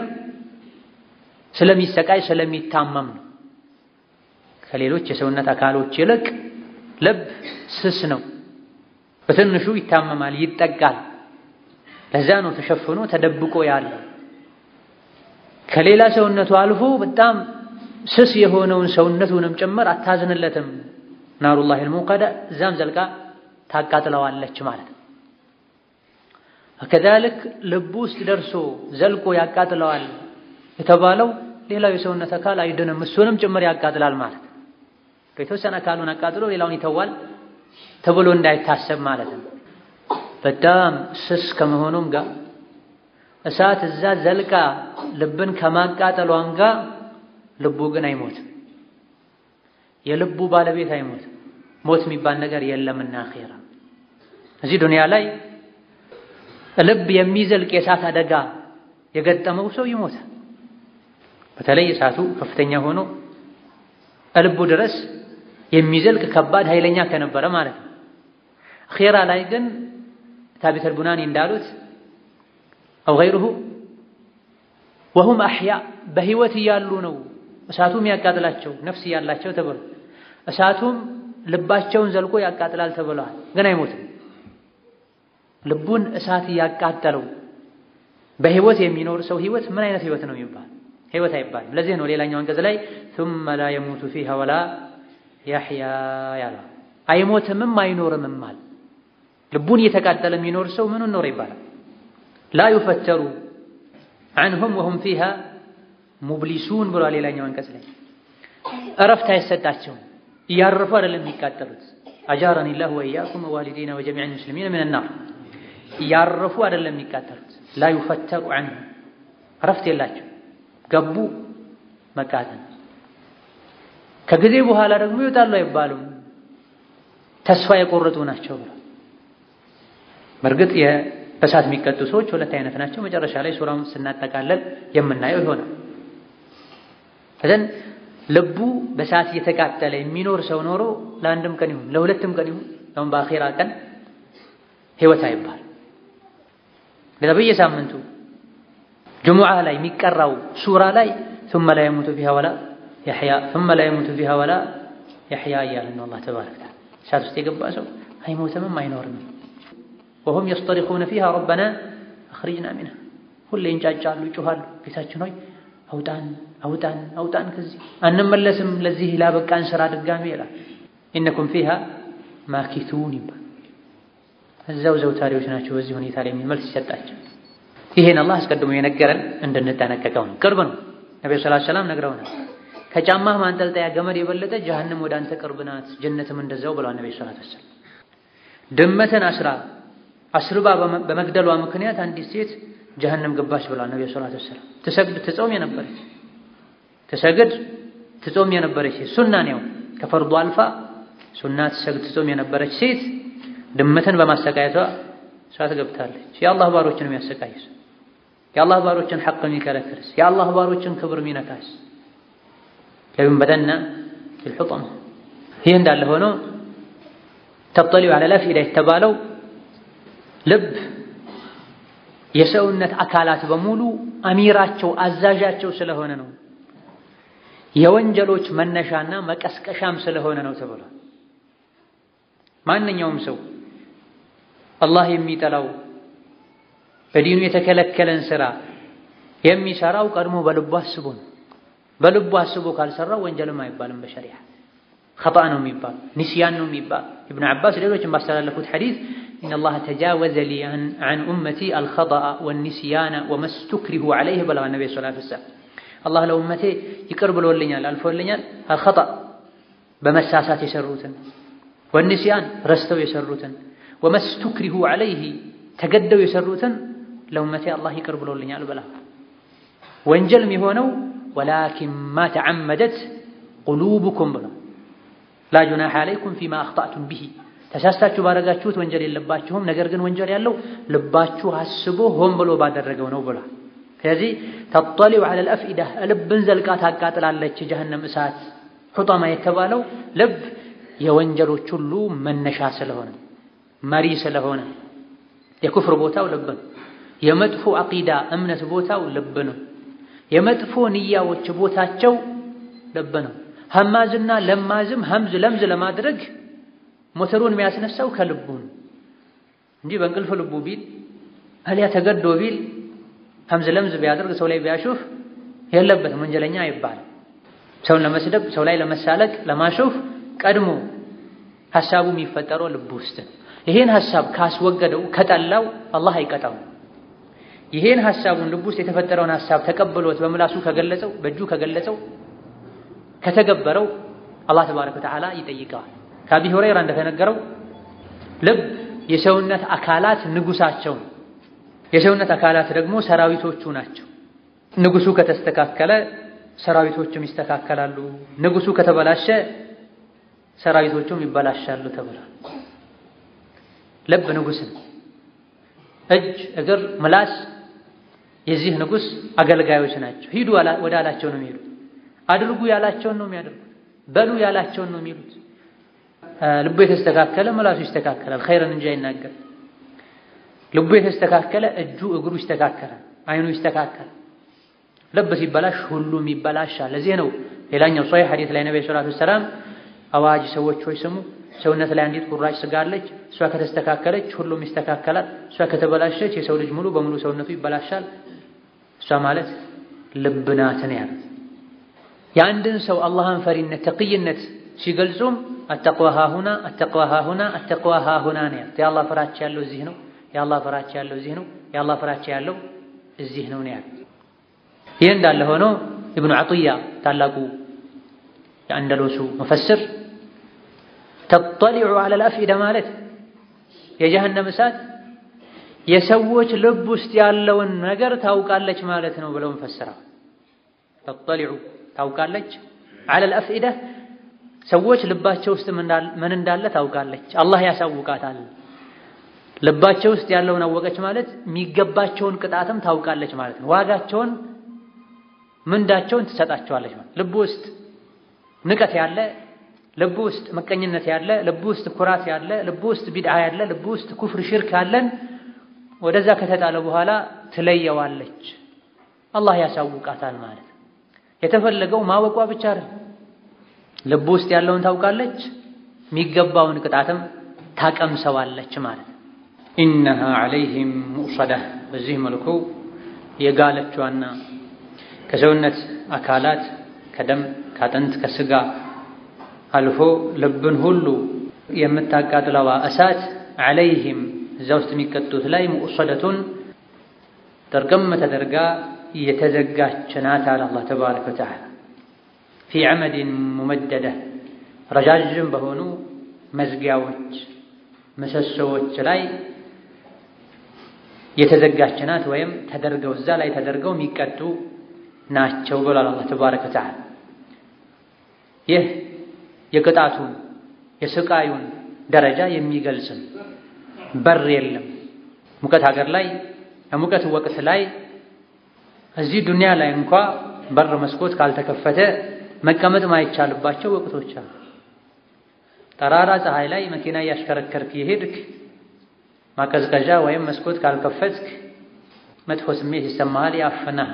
ስለሚሰቃይ ስለሚታመም ነው። ከሌሎች የሰውነት አካሎች ይልቅ ልብ ስስ ነው። በትንሹ ይታመማል፣ ይጠቃል። ለዛ ነው ተሸፍኖ ተደብቆ ያለው። ከሌላ ሰውነቱ አልፎ በጣም ስስ የሆነውን ሰውነቱንም ጭምር አታዝንለትም። ናሩላሂል ሙቀደ እዛም ዘልቃ ታቃጥለዋለች ማለት ነው። ከዛልክ ልቡ ውስጥ ደርሶ ዘልቆ ያቃጥለዋል የተባለው ሌላው የሰውነት አካል አይድንም፣ እሱንም ጭምር ያቃጥላል ማለት ነው። የተወሰነ አካሉን አቃጥሎ ሌላውን ይተዋል ተብሎ እንዳይታሰብ ማለት ነው። በጣም ስስ ከመሆኑም ጋር እሳት እዛ ዘልቃ ልብን ከማቃጠሏም ጋር ልቡ ግን አይሞትም። የልቡ ባለቤት አይሞትም። ሞት የሚባል ነገር የለምና አኺራ እዚህ ዱንያ ላይ ልብ የሚዘልቅ የእሳት አደጋ የገጠመው ሰው ይሞታል። በተለይ እሳቱ ከፍተኛ ሆኖ ልቡ ድረስ የሚዘልቅ ከባድ ኃይለኛ ከነበረ ማለት ነው። አኺራ ላይ ግን ታቢት አልቡናኒ እንዳሉት አው ገይሩሁ ወሁም አህያ በህይወት እያሉ ነው እሳቱም ያቃጥላቸው ነፍስ ያላቸው ተብሎ እሳቱም ልባቸውን ዘልቆ ያቃጥላል ተብሏል። ግን አይሞትም። ልቡን እሳት ያቃጠለው በህይወት የሚኖር ሰው ህይወት ምን አይነት ህይወት ነው የሚባል? ህይወት አይባልም። ለዚህ ነው ሌላኛው አንቀጽ ላይ ثم لا يموت فيها ولا يحيا ያለው። አይሞትምም አይኖርምም ማለት ልቡን እየተቃጠለ የሚኖር ሰው ምን ኖር ይባላል? لا يفتر عنهم وهم فيها ሙብሊሱን ብሏል። ሌላኛው አንቀጽ ላይ እረፍት አይሰጣቸውም፣ እያረፉ አይደለም የሚቃጠሉት። አጃረኒ ላሁ ወኢያኩም ወዋሊዲና ወጀሚዕ ሙስሊሚን ሚን النار እያረፉ አይደለም የሚቃጠሉት። ላ يفتر عنهم እረፍት የላቸው ገቡ መቃጠል። ከጊዜ በኋላ ደግሞ ይወጣሉ አይባሉም፣ ተስፋ የቆረጡ ናቸው ብሏል። በእርግጥ በእሳት የሚቀጡ ሰዎች ሁለት አይነት ናቸው። መጨረሻ ላይ ሱራውን ስናጠቃለል የምናየው ይሆናል። እዘን ልቡ በእሳት እየተቃጠለ የሚኖር ሰው ኖሮ ለአንድም ቀን ይሁን ለሁለትም ቀን ይሁን አሁን በአኺራ ቀን ህይወት አይባል። ለዛ በየሳምንቱ ጁሙዓ ላይ የሚቀራው ሱራ ላይ ثم لا يموت فيها ولا يحيا ثم لا يموت فيها ولا يحيا እያለ ነው አላህ ተባረከ ወተዓላ። እሳት ውስጥ የገባ ሰው አይሞትም አይኖርም። وهم يصطرخون فيها ربنا اخرجنا منها ሁሌ እንጫጫሉ ይጮሃሉ። ጌታችን ሆይ አውጣን አውጣን አውጣን ከዚህ አንመለስም ለዚህ ላበቃን ስራ ድጋሚ ይላል። ኢነኩም فيها ማኪቱን ይባል። እዛው ዘውታሪዎች ናቸው በዚህ ሁኔታ ላይ መልስ ይሰጣቸው። ይሄን አላህ አስቀድሞ የነገረን እንድንጠነቀቀው ነው። ቅርብ ነው። ነብዩ ሰለላሁ ዐለይሂ ወሰለም ነግረውናል። ከጫማህ ማንጠልጠያ ገመድ የበለጠ ጀሃነም ወደ አንተ ቅርብ ናት፣ ጀነትም እንደዛው ብለዋል ነብዩ ሰለላሁ ዐለይሂ ወሰለም። ድመትን አስርባ በመግደሏ ምክንያት አንዲት ሴት ጀሃነም ገባች ብለዋል ነብዩ ሰለላሁ ዐለይሂ ወሰለም። ትሰግድ ትጾም የነበረች تسجد تጾም የነበረች ሴት ሱና ነው ከፈርዱ አልፋ ሱና ተሰግድ ትጾም የነበረች ሴት ድመትን በማሰቃየቷ እሳት ገብታለች። የአላህ ባሮችን የሚያሰቃይስ የአላህ ባሮችን ሐቅ የሚከለክልስ የአላህ ባሮችን ክብር የሚነካስ ለምን በደና الحطمة ይህ እንዳለ ሆኖ ተطلع على الأفئدة የተባለው ልብ የሰውነት አካላት በሙሉ አሚራቸው አዛዣቸው ስለሆነ ነው። የወንጀሎች መነሻና መቀስቀሻም ስለሆነ ነው ተብሏል። ማንኛውም ሰው አላህ የሚጠላው በዲኑ የተከለከለን ስራ የሚሰራው ቀድሞ በልቡ አስቦ ነው። በልቡ አስቦ ካልሰራው ወንጀልም አይባልም በሸሪዓ خطأ ነው የሚባል ንስያን ነው የሚባል ኢብኑ አባስ ሌሎችም ባስተላለፉት ሐዲስ إن الله تجاوز لي عن أمتي الخطأ والنسيان وما استكرهوا عليه بلغ النبي صلى الله عليه وسلم الله لأمتي يقرب لولنيال ألفولنيال الخطأ بمساسات يسروتن والنسيان رستو يسروتن وما استكرهوا عليه تقدوا يسروتن لأمتي الله يقرب لولنيال بلغ وانجل ميهونو ولكن ما تعمدت قلوبكم بلغ لا جناح عليكم فيما أخطأتم به ተሳስታችሁ ባረጋችሁት ወንጀል የለባችሁም ነገር ግን ወንጀል ያለው ልባችሁ አስቦ ሆን ብሎ ባደረገው ነው ብሏል። ስለዚህ ተطلع على الأفئدة ልብን ዘልቃ ታቃጥላለች ጀሃነም እሳት ሁጠማ የተባለው ልብ የወንጀሎች ሁሉ መነሻ ስለሆነ መሪ ስለሆነ የኩፍር ቦታው ልብ ነው። የመጥፎ አቂዳ እምነት ቦታው ልብ ነው። የመጥፎ ንያዎች ቦታቸው ልብ ነው። ሐማዝና ለማዝም ሐምዝ ለምዝ ለማድረግ ሞተሩን የሚያስነሳው ከልቡ ነው እንጂ በእንቅልፍ ልቡ ቢል አሊያ ተገዶ ቢል ሐምዝ ለምዝ ቢያደርግ ሰው ላይ ቢያሾፍ የለበትም ወንጀለኛ አይባልም። ሰውን ለመስደብ ሰው ላይ ለመሳለቅ ለማሾፍ ቀድሞ ሐሳቡ የሚፈጠረው ልቡ ውስጥ ይሄን ሐሳብ ካስወገደው ከጠላው አላህ አይቀጣው። ይሄን ሐሳቡን ልቡ ውስጥ የተፈጠረውን ሐሳብ ተቀብሎት በምላሱ ከገለጸው በእጁ ከገለጸው ከተገበረው አላህ ተባረከ ወተዓላ ይጠይቀዋል። ከአቢ ሁረይራ እንደተነገረው ልብ የሰውነት አካላት ንጉሳቸው የሰውነት አካላት ደግሞ ሰራዊቶቹ ናቸው። ንጉሱ ከተስተካከለ ሰራዊቶቹም ይስተካከላሉ፣ ንጉሱ ከተበላሸ ሰራዊቶቹም ይበላሻሉ ተብሏል። ልብ ንጉስ ነው። እጅ፣ እግር፣ ምላስ የዚህ ንጉስ አገልጋዮች ናቸው። ሂዱ ወደ አላቸው ነው የሚሄዱት። አድርጉ ያላቸውን ነው የሚያደርጉት። በሉ ያላቸውን ነው የሚሉት። ልቡ የተስተካከለ ምላሱ ይስተካከላል፣ ኸይርን እንጂ አይናገር። ልቡ የተስተካከለ እጁ እግሩ ይስተካከላል፣ አይኑ ይስተካከላል። ልብ ሲበላሽ ሁሉም ይበላሻል። ለዚህ ነው ሌላኛው ሷሂህ ሐዲስ ላይ ነብዩ ሰለላሁ ዐለይሂ ወሰለም አዋጅ ሰዎች ሆይ ስሙ፣ ሰውነት ላይ አንዲት ቁራጭ ስጋ አለች፣ እሷ ከተስተካከለች ሁሉም ይስተካከላል፣ እሷ ከተበላሸች የሰው ልጅ ሙሉ በሙሉ ሰውነቱ ይበላሻል። እሷ ማለት ልብ ናት ነው ያሉት። የአንድን ሰው አላህን ፈሪነት ተቅይነት ሲገልጹም አተቅዋ ሃሁና አተቅዋ ሃሁና አተቅዋ ሃሁና ነው። የአላህ ፍራቻ ያለው እዚህ ነው፣ የአላህ ፍራቻ ያለው እዚህ ነው፣ የአላህ ፍራቻ ያለው እዚህ ነው ነው ያሉት። ይህ እንዳለ ሆኖ ኢብኑ ዐጢያ ታላቁ የአንደሎሱ ሙፈስር ተطلع على الأفئدة ማለት የጀሃነም እሳት የሰዎች ልብ ውስጥ ያለውን ነገር ታውቃለች ማለት ነው ብለው ፈሰራ። ተطلع ታውቃለች على الأفئدة ሰዎች ልባቸው ውስጥ ምን እንዳለ ታውቃለች፣ አላህ ያሳውቃታል። ልባቸው ውስጥ ያለውን አወቀች ማለት የሚገባቸውን ቅጣትም ታውቃለች ማለት ነው። ዋጋቸውን ምንዳቸውን ትሰጣቸዋለች ማለት። ልብ ውስጥ ንቀት ያለ፣ ልብ ውስጥ መቀኝነት ያለ፣ ልብ ውስጥ ኩራት ያለ፣ ልብ ውስጥ ቢድዓ ያለ፣ ልብ ውስጥ ኩፍር ሽርክ ያለን ወደዛ ከተጣለ በኋላ ትለየዋለች፣ አላህ ያሳውቃታል ማለት። የተፈለገው ማወቋ ብቻ አይደለም፣ ልብ ውስጥ ያለውን ታውቃለች፣ የሚገባውን ቅጣትም ታቀምሰዋለች ማለት። ኢነሃ ዐለይሂም ሙዕሰደህ በዚህ መልኩ የጋለችዋና ከሰውነት አካላት ከደም ከአጥንት ከስጋ አልፎ ልብን ሁሉ የምታቃጥለዋ እሳት ዐለይሂም እዛ ውስጥ የሚቀጡት ላይ ሙዕሰደቱን ጥርቅም ተደርጋ የተዘጋች ናት አለ አላህ ተባረከ ወተዓላ። ፊ ዐመድን ሙመደደህ ረጃጅም በሆኑ መዝጊያዎች ምሰሶዎች ላይ የተዘጋች ናት ወይም ተደርገው እዛ ላይ ተደርገው የሚቀጡ ናቸው ብሏል አላህ ተባረከ ወተዓላ። ይህ የቅጣቱን የስቃዩን ደረጃ የሚገልጽ በር የለም። ሙቀት ሀገር ላይ የሙቀት ወቅት ላይ እዚህ ዱንያ ላይ እንኳ በር መስኮት ካልተከፈተ መቀመጥ ማይቻልባቸው ወቅቶች አሉ። ጠራራ ፀሐይ ላይ መኪና እያሽከረከርክ ይሄድክ ማቀዝቀዣ ወይም መስኮት ካልከፈትክ መጥፎ ስሜት ይሰማሃል፣ ያፈናሃል።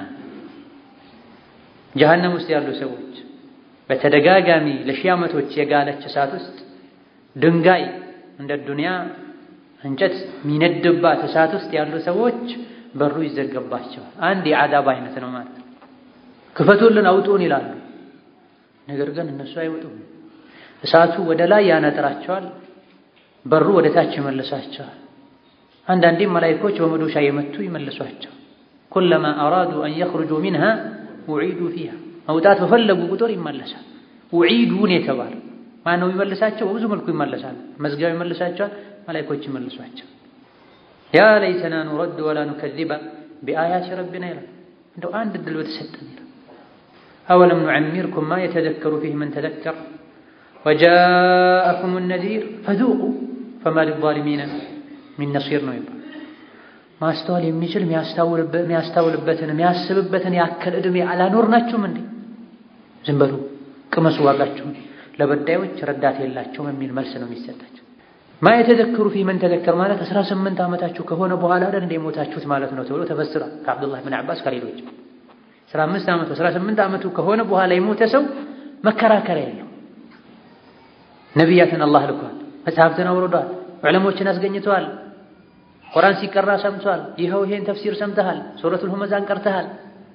ጀሃነም ውስጥ ያሉ ሰዎች በተደጋጋሚ ለሺህ ዓመቶች የጋለች እሳት ውስጥ ድንጋይ እንደ ዱንያ እንጨት ሚነድባት እሳት ውስጥ ያሉ ሰዎች በሩ ይዘገባቸዋል። አንድ የዓዛብ አይነት ነው ማለት ነው። ክፈቱልን አውጡን ይላሉ። ነገር ግን እነሱ አይወጡም። እሳቱ ወደ ላይ ያነጥራቸዋል፣ በሩ ወደ ታች ይመልሳቸዋል። አንዳንዴም መላእክቶች በመዶሻ የመቱ ይመልሷቸው። ኩለማ አራዱ አን የኽሩጁ ሚንሃ ውዒዱ ፊሃ መውጣት በፈለጉ ቁጥር ይመለሳል። ውዒዱን የተባለ ማነው ይመልሳቸው? በብዙ መልኩ ይመለሳል። መዝጊያው ይመልሳቸዋል፣ መላእክቶች ይመልሷቸው። ያ ለይተና ኑረድ ወላ ኑከዚበ ቢአያቲ ረቢና ይላል። እንደው አንድ ዕድል በተሰጠን ይላል። አወለም ኑዐሚርኩም ማ የተዘከሩ ፊህ መን ተዘከር ወጃአኩም ነዚር ፈዙቁ ፈማ ሊዛሊሚነ ሚን ነሲር ነው ይባል። ማስተዋል የሚችል የሚያስተውልበትን የሚያስብበትን ያክል ዕድሜ አላኖርናችሁም እንዴ? ዝም በሉ ቅመሱ ዋጋችሁን፣ ለበዳዮች ረዳት የላቸውም የሚል መልስ ነው የሚሰጣቸው። ማ የተዘከሩ ፊህ መን ተዘከር ማለት 18 ዓመታችሁ ከሆነ በኋላ አይደል እንደ ሞታችሁት ማለት ነው ተብሎ ተፈስራ ከአብዱላህ ብን አባስ ከሌሎች 15 ዓመቱ 18 ዓመቱ ከሆነ በኋላ የሞተ ሰው መከራከሪያ የለው። ነቢያትን አላህ ልኳል፣ መጽሐፍትን አውርዷል፣ ዑለሞችን አስገኝተዋል፣ ቁርአን ሲቀራ ሰምቷል። ይኸው ይሄን ተፍሲር ሰምተሃል፣ ሱረቱል ሁመዛን ቀርተሃል።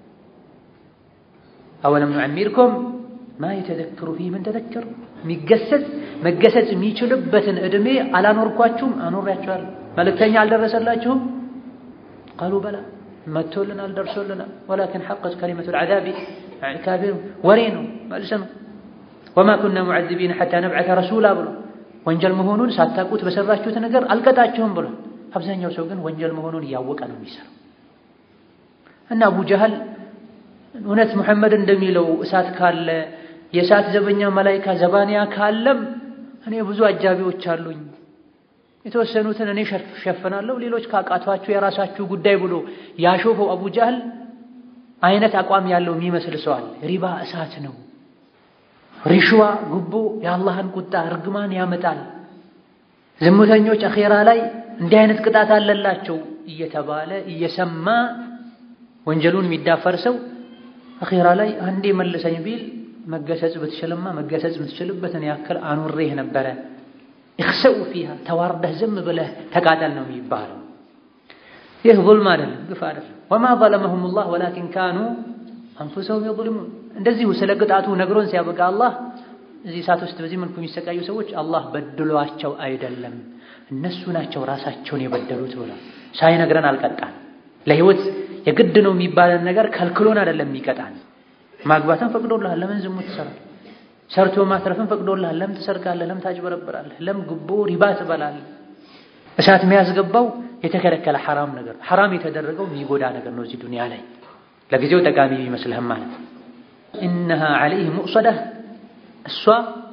አወለም ኑዐሚርኩም ማ የተዘከሩ ፊህ መን ተዘከር መገሰጽ የሚችልበትን ዕድሜ አላኖርኳችሁም? አኖሪያችኋል። መልእክተኛ አልደረሰላችሁም? ቃሉ በላ መጥቶልናል፣ ደርሶልናል። ወላኪን ሐቀት ከሊመቱል ዐዛቢ ካፊር ወሬ ነው፣ መልስ ነው። ወማ ኩና ሙዐዚቢነ ሐታ ነብዐተ ረሱላ ብሎ ወንጀል መሆኑን ሳታውቁት በሰራችሁት ነገር አልቀጣችሁም ብሎ። አብዛኛው ሰው ግን ወንጀል መሆኑን እያወቀ ነው የሚሰራው። እና አቡ ጀህል እውነት ሙሐመድ እንደሚለው እሳት ካለ የእሳት ዘበኛ መላኢካ ዘባንያ ካለም እኔ ብዙ አጃቢዎች አሉኝ፣ የተወሰኑትን እኔ ሸፍናለሁ፣ ሌሎች ካቃቷችሁ የራሳችሁ ጉዳይ ብሎ ያሾፈው አቡ ጀህል አይነት አቋም ያለው የሚመስል ሰው አለ። ሪባ እሳት ነው፣ ሪሽዋ ጉቦ የአላህን ቁጣ እርግማን ያመጣል፣ ዝሙተኞች አኼራ ላይ እንዲህ አይነት ቅጣት አለላቸው እየተባለ እየሰማ ወንጀሉን የሚዳፈር ሰው አኼራ ላይ አንዴ መልሰኝ ቢል መገሰጽ ብትችልማ መገሰጽ የምትችልበትን ያክል አኑሬህ ነበረ። እኽሰው ፊሃ ተዋርደህ ዝም ብለህ ተቃጠል ነው የሚባለው። ይህ ዙልም አይደለም፣ ግፍ አይደለም። ወማ ظለመሁም ላህ ወላኪን ካኑ አንፉሰሁም የظልሙን። እንደዚሁ ስለ ቅጣቱ ነግሮን ሲያበቃ አላህ እዚህ እሳት ውስጥ በዚህ መልኩ የሚሰቃዩ ሰዎች አላህ በድሏቸው አይደለም እነሱ ናቸው ራሳቸውን የበደሉት ብሏል። ሳይነግረን አልቀጣን። ለህይወት የግድ ነው የሚባለን ነገር ከልክሎን አይደለም የሚቀጣን። ማግባትን ፈቅዶልሃል፣ ለምን ዝሙት ትሰራለህ? ሰርቶ ማትረፍን ፈቅዶልሃል፣ ለምን ትሰርቃለህ? ለምን ታጭበረብራለህ? ለምን ጉቦ ሪባ ትበላለህ? እሳት የሚያስገባው የተከለከለ ሐራም ነገር፣ ሐራም የተደረገው የሚጎዳ ነገር ነው እዚህ ዱንያ ላይ ለጊዜው ጠቃሚ ቢመስልህም ማለት ኢነሃ ዐለይሂም ሙዕሰደህ እሷ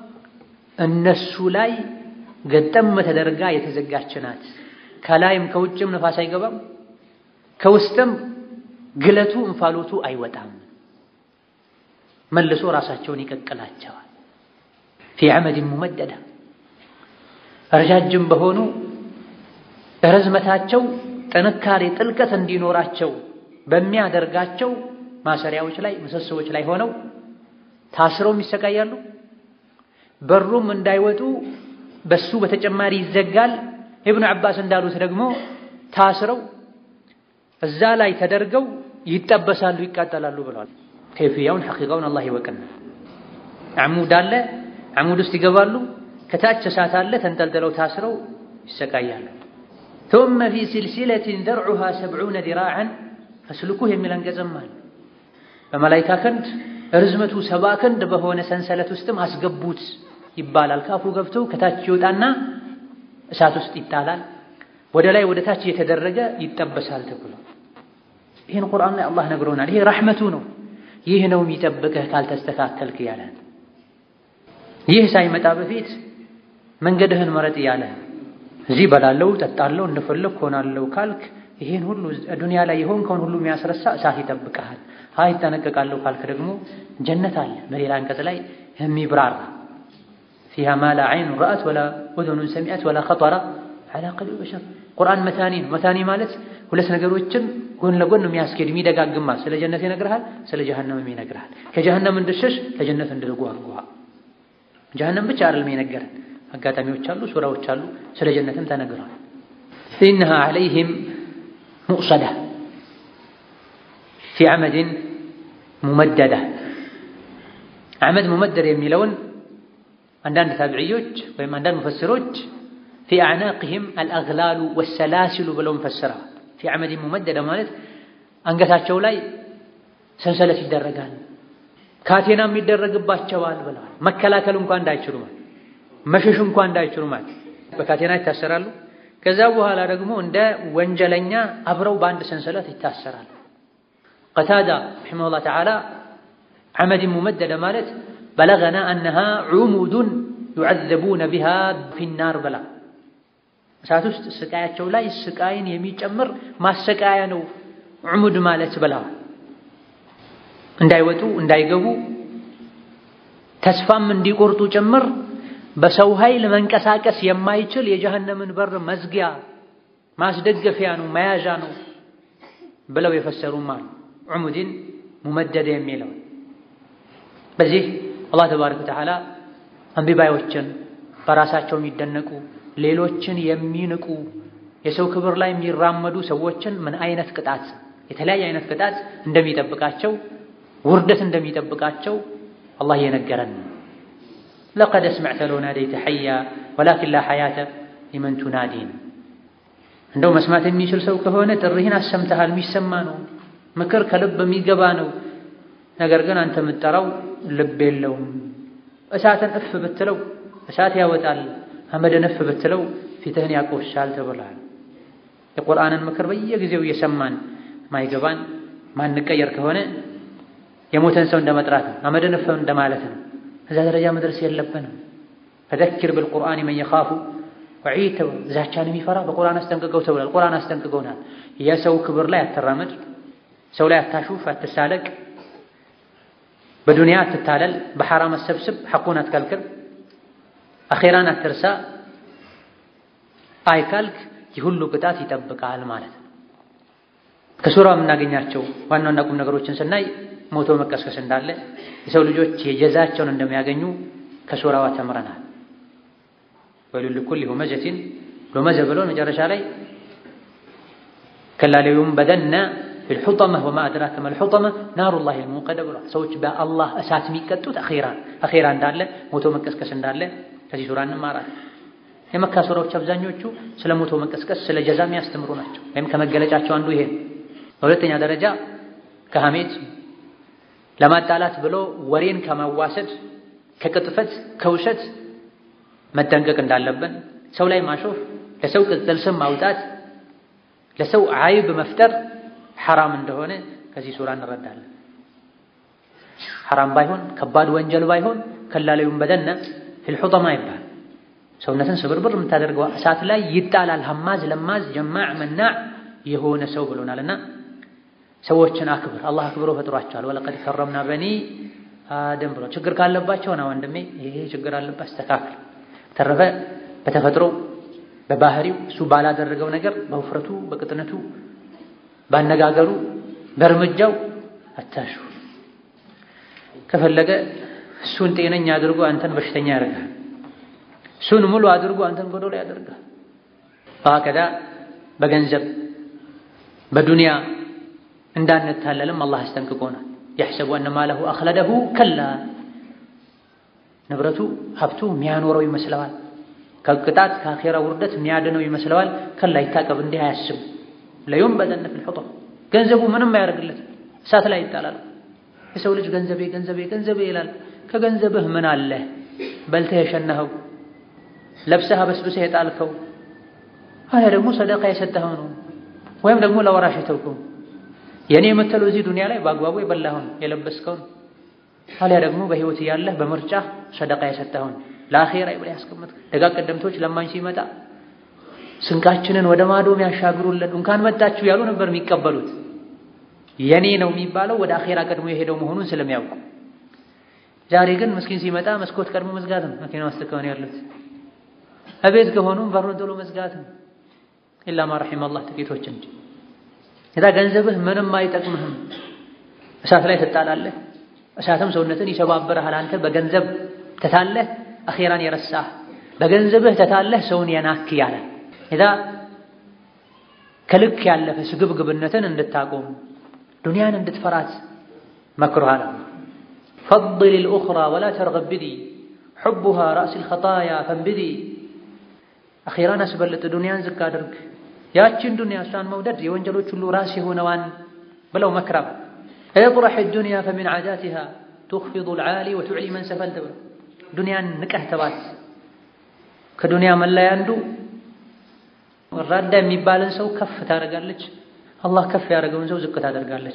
እነሱ ላይ ገጠም ተደርጋ የተዘጋች ናት። ከላይም ከውጭም ነፋስ አይገባም፣ ከውስጥም ግለቱ እንፋሎቱ አይወጣም። መልሶ ራሳቸውን ይቀቅላቸዋል። ፊ ዐመድ ሙመደዳ ረጃጅም በሆኑ ርዝመታቸው ጥንካሬ ጥልቀት እንዲኖራቸው በሚያደርጋቸው ማሰሪያዎች ላይ ምሰሶዎች ላይ ሆነው ታስረውም ይሰቃያሉ። በሩም እንዳይወጡ በሱ በተጨማሪ ይዘጋል። ኢብኑ አባስ እንዳሉት ደግሞ ታስረው እዛ ላይ ተደርገው ይጠበሳሉ፣ ይቃጠላሉ ብለዋል። ከይፍያውን ሐቂቃውን አላህ ይወቅና። አሙድ አለ፣ አሙድ ውስጥ ይገባሉ፣ ከታች እሳት አለ፣ ተንጠልጥለው ታስረው ይሰቃያሉ። ثم في سلسلة ذرعها 70 ذراعا فاسلكوه የሚል አንቀጽም አለ። በመላኢካ ክንድ ርዝመቱ 70 ክንድ በሆነ ሰንሰለት ውስጥም አስገቡት ይባላል። ካፉ ገብቶ ከታች ይወጣና እሳት ውስጥ ይጣላል። ወደ ላይ ወደ ታች እየተደረገ ይጠበሳል ተብሎ ይሄን ቁርአን ላይ አላህ ነግሮናል። ይሄ ረሕመቱ ነው። ይህ ነው የሚጠብቅህ ካልተስተካከልክ ያለ ይህ ሳይመጣ በፊት መንገድህን መረጥ ያለ እዚህ በላለው ጠጣለው እንደፈለኩ ሆናለው ካልክ ይሄን ሁሉ ዱንያ ላይ የሆንከውን ሁሉ የሚያስረሳ እሳት ይጠብቅሃል። ሃይ ተነቀቃለሁ ካልክ ደግሞ ጀነት አለ። በሌላ አንቀጽ ላይ የሚብራራ فيها ما لا عين رأت ولا أذن سمعت ولا خطر على قلب بشر ቁርአን መታኒ ነው። መታኒ ማለት ሁለት ነገሮችን ጎን ለጎን የሚያስኬድ የሚደጋግማ ስለ ጀነት ይነግርሃል፣ ስለ ጀሃነም ይነግርሃል። ከጀሃነም እንድትሸሽ ለጀነት እንድትጓጓ ጀሃነም ብቻ አይደለም የነገረን አጋጣሚዎች አሉ፣ ሱራዎች አሉ፣ ስለ ጀነትም ተነግሯል። إنها عليهم مؤصدة في عمد ممددة عمد ممدد የሚለውን አንዳንድ ታቢዒዎች ወይም አንዳንድ ሙፈሲሮች في أعناقهم الأغلال والسلاسل ብለው ፈሰረዋል። في عمد ممددة ማለት አንገታቸው ላይ ሰንሰለት ይደረጋል፣ ካቴናም ይደረግባቸዋል ብለዋል። መከላከል እንኳን እንዳይችሉ ማለት መሸሽ እንኳን እንዳይችሉ ማለት በካቴና ይታሰራሉ። ከዛ በኋላ ደግሞ እንደ ወንጀለኛ አብረው በአንድ ሰንሰለት ይታሰራሉ። ቀታዳ ረሒመሁላህ ተዓላ عمد ممددة ማለት بلغنا أنها عمود يعذبون بها في النار ብላ እሳት ውስጥ ስቃያቸው ላይ ስቃይን የሚጨምር ማሰቃያ ነው عمود ማለት ብለዋል። እንዳይወጡ እንዳይገቡ ተስፋም እንዲቆርጡ ጭምር በሰው ኃይል መንቀሳቀስ የማይችል የጀሃነምን በር መዝጊያ ማስደገፊያ ነው መያዣ ነው ብለው የፈሰሩም አሉ። عمودን ممدد የሚለው በዚህ አላህ ተባረከ ወተዓላ አንቢባዮችን በራሳቸው የሚደነቁ ሌሎችን የሚንቁ የሰው ክብር ላይ የሚራመዱ ሰዎችን ምን አይነት ቅጣት የተለያየ አይነት ቅጣት እንደሚጠብቃቸው ውርደት እንደሚጠብቃቸው አላህ የነገረን لقد سمعت لو ناديت حيا ولكن لا حياة لمن تنادين እንደው መስማት የሚችል ሰው ከሆነ ጥሪህን አሰምተሃል የሚሰማ ነው ምክር ከልብ የሚገባ ነው። ነገር ግን አንተ የምትጠራው ልብ የለውም። እሳትን እፍ ብትለው እሳት ያወጣል፣ አመድን እፍ ብትለው ፊትህን ያቆሻል ተብሏል። የቁርአንን ምክር በየጊዜው እየሰማን ማይገባን ማንቀየር ከሆነ የሞተን ሰው እንደመጥራት ነው፣ አመድን እፍ እንደማለት ነው። እዛ ደረጃ መድረስ የለብንም። ፈዘኪር بالقرآن من يخاف وعيد ዛቻን የሚፈራ በቁርአን አስጠንቅቀው ተብሏል። ቁርአን አስጠንቅቀውናል። የሰው ክብር ላይ አትራመድ፣ ሰው ላይ አታሹፍ፣ አትሳለቅ፣ በዱንያ አትታለል፣ በሐራም አትሰብስብ፣ ሐቁን አትከልክል፣ አኺራን አትርሳ አይካልክ ይሁሉ ቅጣት ይጠብቃል ማለት ነው። ከሱራው የምናገኛቸው ዋና ዋና ቁም ነገሮችን ስናይ ሞቶ መቀስቀስ እንዳለ የሰው ልጆች የጀዛቸውን እንደሚያገኙ ከሱራው ተምረናል። ወይሉ ለኩል ሁመዘቲን ሉመዘ ብሎ መጨረሻ ላይ ከላሌውም በደና الحطمة وما أدراك ما الحطمة نار الله الموقدة ብሎ ሰዎች በአላህ እሳት የሚቀጡት አኺራ እንዳለ ሞቶ መቀስቀስ እንዳለ ከዚህ ሱራ እንማራለን። የመካ ሱራዎች አብዛኞቹ ስለ ሞቶ መቀስቀስ ስለ ጀዛም ያስተምሩ ናቸው። ወይም ከመገለጫቸው አንዱ ይሄ። በሁለተኛ ደረጃ ከሐሜት ለማጣላት ብሎ ወሬን ከማዋሰድ ከቅጥፈት ከውሸት መጠንቀቅ እንዳለብን፣ ሰው ላይ ማሾፍ፣ ለሰው ቅጽል ስም ማውጣት፣ ለሰው አይብ መፍጠር ሐራም እንደሆነ ከዚህ ሱራ እንረዳለን። ሐራም ባይሆን ከባድ ወንጀል ባይሆን ከላላዩም በደና في الحطمة ይባል ሰውነትን ስብርብር የምታደርገው እሳት ላይ ይጣላል። ሐማዝ ለማዝ ጀማዕ መናዕ የሆነ ሰው ብሎናልና ሰዎችን አክብር። አላህ አክብሮ ፈጥሯቸዋል። ወለቀድ ከረምና በኒ አደም ብሎ ችግር ካለባቸው ነው ወንድሜ ይሄ ችግር አለበት አስተካክል። ተረፈ በተፈጥሮ በባህሪው እሱ ባላደረገው ነገር በውፍረቱ በቅጥነቱ ባነጋገሩ በእርምጃው አታሹ። ከፈለገ እሱን ጤነኛ አድርጎ አንተን በሽተኛ ያደርጋል። እሱን ሙሉ አድርጎ አንተን ጎዶሎ ያደርጋል። ታከዳ በገንዘብ በዱንያ እንዳንታለልም አላህ አስጠንቅቆናል። يحسب أن ماله أخلده كلا ንብረቱ ሀብቱ የሚያኖረው ይመስለዋል፣ ከቅጣት ከአኺራ ውርደት የሚያድነው ይመስለዋል። ከላ ይታቀብ፣ እንዲህ አያስብ። ለዩንበዘነ ፊል ሑጠማ ገንዘቡ ምንም አያደርግለት፣ እሳት ላይ ይጣላል። የሰው ልጅ ገንዘቤ ገንዘቤ ገንዘቤ ይላል። ከገንዘብህ ምን አለ? በልተህ የሸናኸው፣ ለብሰህ በስብሰህ የጣልከው፣ አለ ደግሞ ሰደቃ የሰጠኸው ነው፣ ወይም ደግሞ ለወራሽ የተውከው። የኔ የምትለው እዚህ ዱንያ ላይ በአግባቡ የበላኸውን የለበስከውን አልያ ደግሞ በህይወት ያለህ በምርጫ ሰደቃ የሰጠኸውን ለአኺራ ይብላ ያስቀምጥ። ደጋግ ቀደምቶች ለማኝ ሲመጣ ስንቃችንን ወደ ማዶ የሚያሻግሩልን እንኳን መጣችሁ ያሉ ነበር የሚቀበሉት። የኔ ነው የሚባለው ወደ አኺራ ቀድሞ የሄደው መሆኑን ስለሚያውቁ። ዛሬ ግን ምስኪን ሲመጣ መስኮት ቀድሞ መዝጋት ነው። መኪና ውስጥ ከሆነ ያሉት እቤት ከሆኑም በሩን ቶሎ መዝጋት ነው። ኢላ ማ ረሒመ አላህ ጥቂቶች እንጂ። እዛ ገንዘብህ ምንም አይጠቅምህም። እሳት ላይ ትጣላለህ፣ እሳትም ሰውነትን ይሰባብርሃል። አንተ በገንዘብ ተታለህ አኺራን የረሳህ፣ በገንዘብህ ተታለህ ሰውን የናክ ያለ እዛ ከልክ ያለፈ ስግብግብነትን እንድታቆም ዱንያን እንድትፈራት መክሩሃል። ፈضل الأخرى ولا ترغب بدي حبها رأس الخطايا فانبذي አኺራን አስበልጥ ዱንያን ዝቅ አድርግ። ያችን ዱንያ እሷን መውደድ የወንጀሎች ሁሉ ራስ የሆነዋን ብለው መክረም። اطرح الدنيا فمن عاداتها تخفض العالي وتعلي من سفلت ዱንያን ንቀህ ተባት። ከዱንያ መለያ አንዱ ወራዳ የሚባልን ሰው ከፍ ታደርጋለች፣ አላህ ከፍ ያደረገውን ሰው ዝቅ ታደርጋለች።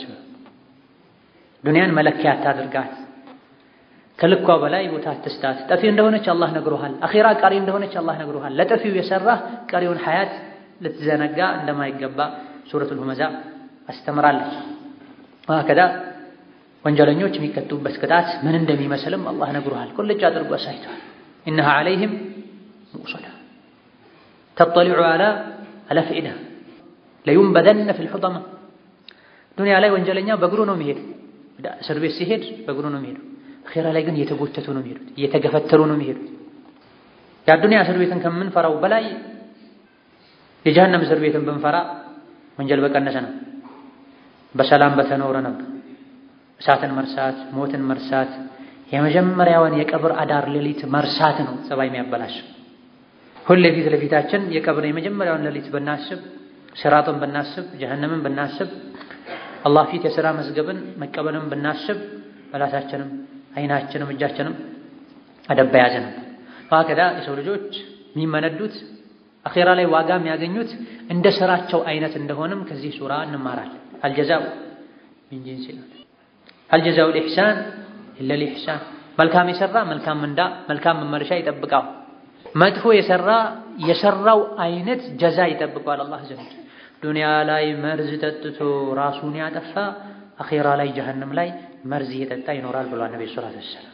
ዱንያን መለኪያ አታድርጋት፣ ከልኳ በላይ ቦታ አትስጣት። ጠፊ እንደሆነች አላህ ነግሮሃል። አኺራ ቀሪ እንደሆነች አላህ ነግሮሃል። ለጠፊው የሰራህ ቀሪውን ሐያት ልትዘነጋ እንደማይገባ ሱረቱል ሁመዛ አስተምራለች። ወሀከዛ ወንጀለኞች የሚቀጡበት ቅጣት ምን እንደሚመስልም አላህ ነግሮሃል። ቁልጭ አድርጎ አሳይቷል። ኢነሃ ዐለይሂም ሙእሰዳ ተጠሊዑ ዐላ አልአፍኢዳ ለዩንበደነ ፊል ሑጠማ። ዱንያ ላይ ወንጀለኛ በእግሩ ነው የሚሄድ፣ እስር ቤት ሲሄድ በእግሩ ነው የሚሄዱ። አኺራ ላይ ግን እየተጎተቱ ነው የሚሄዱት፣ እየተገፈተሩ ነው የሚሄዱት። የዱንያ እስር ቤትን ከምንፈራው በላይ የጀሃነም እስር ቤትን ብንፈራ ወንጀል በቀነሰ ነው፣ በሰላም በተኖረ ነበር። እሳትን መርሳት፣ ሞትን መርሳት፣ የመጀመሪያውን የቀብር አዳር ሌሊት መርሳት ነው ጸባይ የሚያበላሽ። ሁሌ ፊት ለፊታችን የቀብር የመጀመሪያውን ሌሊት ብናስብ፣ ሲራጥን ብናስብ፣ ጀሃነምን ብናስብ፣ አላህ ፊት የሥራ መዝገብን መቀበልን ብናስብ ራሳችንም አይናችንም እጃችንም አደብ ያዘ ነበር። ወሀከዛ የሰው ልጆች የሚመነዱት አኺራ ላይ ዋጋ የሚያገኙት እንደ ሥራቸው አይነት እንደሆነም ከዚህ ሱራ እንማራለን። አልጀዛኡ ሚን ጂንሲል አመል አልጀዛኡ ልኢሕሳን ኢላ ልኢሕሳን። መልካም የሠራ መልካም ምንዳ መልካም መመለሻ ይጠብቃል። መጥፎ የሠራ የሠራው አይነት ጀዛ ይጠብቀዋል አላህ ዘንድ። ዱንያ ላይ መርዝ ጠጥቶ ራሱን ያጠፋ አኺራ ላይ ጀሀነም ላይ መርዝ እየጠጣ ይኖራል ብሏል ነብዩ ሰለላሁ ዐለይሂ ወሰለም።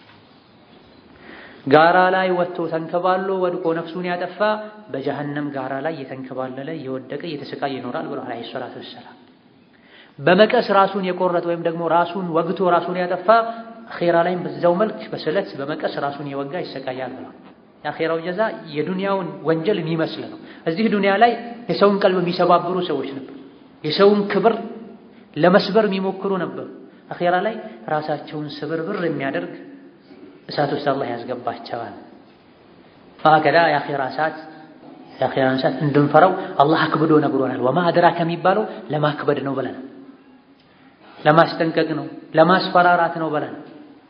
ጋራ ላይ ወጥቶ ተንከባሎ ወድቆ ነፍሱን ያጠፋ በጀሀነም ጋራ ላይ እየተንከባለለ እየወደቀ እየተሰቃየ ይኖራል ብሏል ነብዩ ሰለላሁ ዐለይሂ ወሰለም። በመቀስ ራሱን የቆረጠ ወይም ደግሞ ራሱን ወግቶ ራሱን ያጠፋ አኺራ ላይም በዛው መልክ በስለት በመቀስ ራሱን የወጋ ይሰቃያል ብሏል። የአኺራው ጀዛ የዱንያውን ወንጀል የሚመስል ነው። እዚህ ዱንያ ላይ የሰውን ቀልብ የሚሰባብሩ ሰዎች ነበር፣ የሰውን ክብር ለመስበር የሚሞክሩ ነበር። አኺራ ላይ ራሳቸውን ስብርብር የሚያደርግ እሳት ውስጥ አላህ ያስገባቸዋል። ወሀከዛ የአኺራ እሳት እንድንፈራው አላህ አክብዶ ነግሮናል። ወማ አድራከ የሚባለው ለማክበድ ነው ብለናል፣ ለማስጠንቀቅ ነው፣ ለማስፈራራት ነው ብለናል።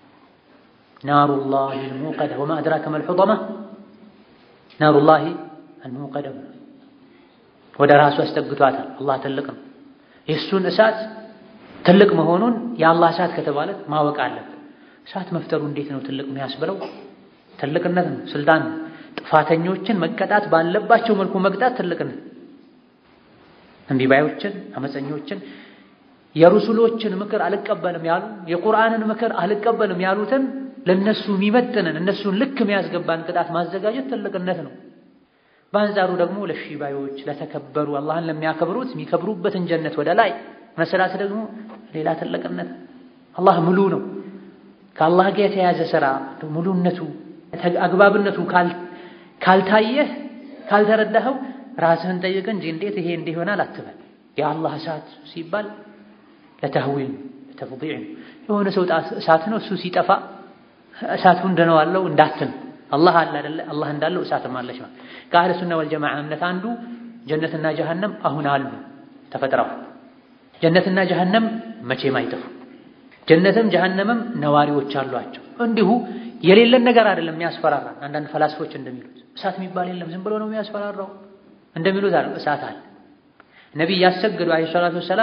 ናሩላሂ አልሙቀደ ወማ አድራከ መል ሑጠማ ናሩላሂ አልሙቀደ ወደ ራሱ አስጠግቷታል። አላህ ትልቅ ነው። የእሱን እሳት ትልቅ መሆኑን የአላህ እሳት ከተባለ ማወቅ አለብን። እሳት መፍጠሩ እንዴት ነው ትልቅ የሚያስብለው? ትልቅነት ነው፣ ስልጣን ነው። ጥፋተኞችን መቀጣት ባለባቸው መልኩ መቅጣት ትልቅነት። እምቢባዮችን፣ አመፀኞችን፣ የሩሱሎችን ምክር አልቀበልም ያሉ የቁርአንን ምክር አልቀበልም ያሉትን ለነሱ የሚመጥንን እነሱን ልክ የሚያስገባን ቅጣት ማዘጋጀት ትልቅነት ነው። በአንጻሩ ደግሞ ለሺባዮች ለተከበሩ አላህን ለሚያከብሩት የሚከብሩበትን ጀነት ወደ ላይ መስራት ደግሞ ሌላ ትልቅነት። አላህ ሙሉ ነው። ከአላህ ጋር የተያዘ ሥራ ሙሉነቱ አግባብነቱ ካልታየህ ካልተረዳኸው ራስህን ጠይቅ እንጂ እንዴት ይሄ እንዲህ ይሆናል አትበል። የአላህ እሳት ሲባል ለተህዊል ለተፍዲዕ የሆነ ሰው እሳት ነው እሱ ሲጠፋ እሳቱ እንደነዋለው እንዳትል። አላህ አለ አይደለ? አላህ እንዳለው እሳትም አለች ማለት። ከአህለ ሱና ወልጀማዓ እምነት አንዱ ጀነትና ጀሃነም አሁን አሉ ተፈጥረዋል። ጀነትና ጀሃነም መቼም አይጠፉ። ጀነትም ጀሃነምም ነዋሪዎች አሏቸው። እንዲሁ የሌለን ነገር አይደለም የሚያስፈራራ። አንዳንድ ፈላስፎች እንደሚሉት እሳት የሚባል የለም ዝም ብሎ ነው የሚያስፈራራው እንደሚሉት አሉ። እሳት አለ። ነብይ ያሰገዱ አለይሂ ሰላቱ ወሰላም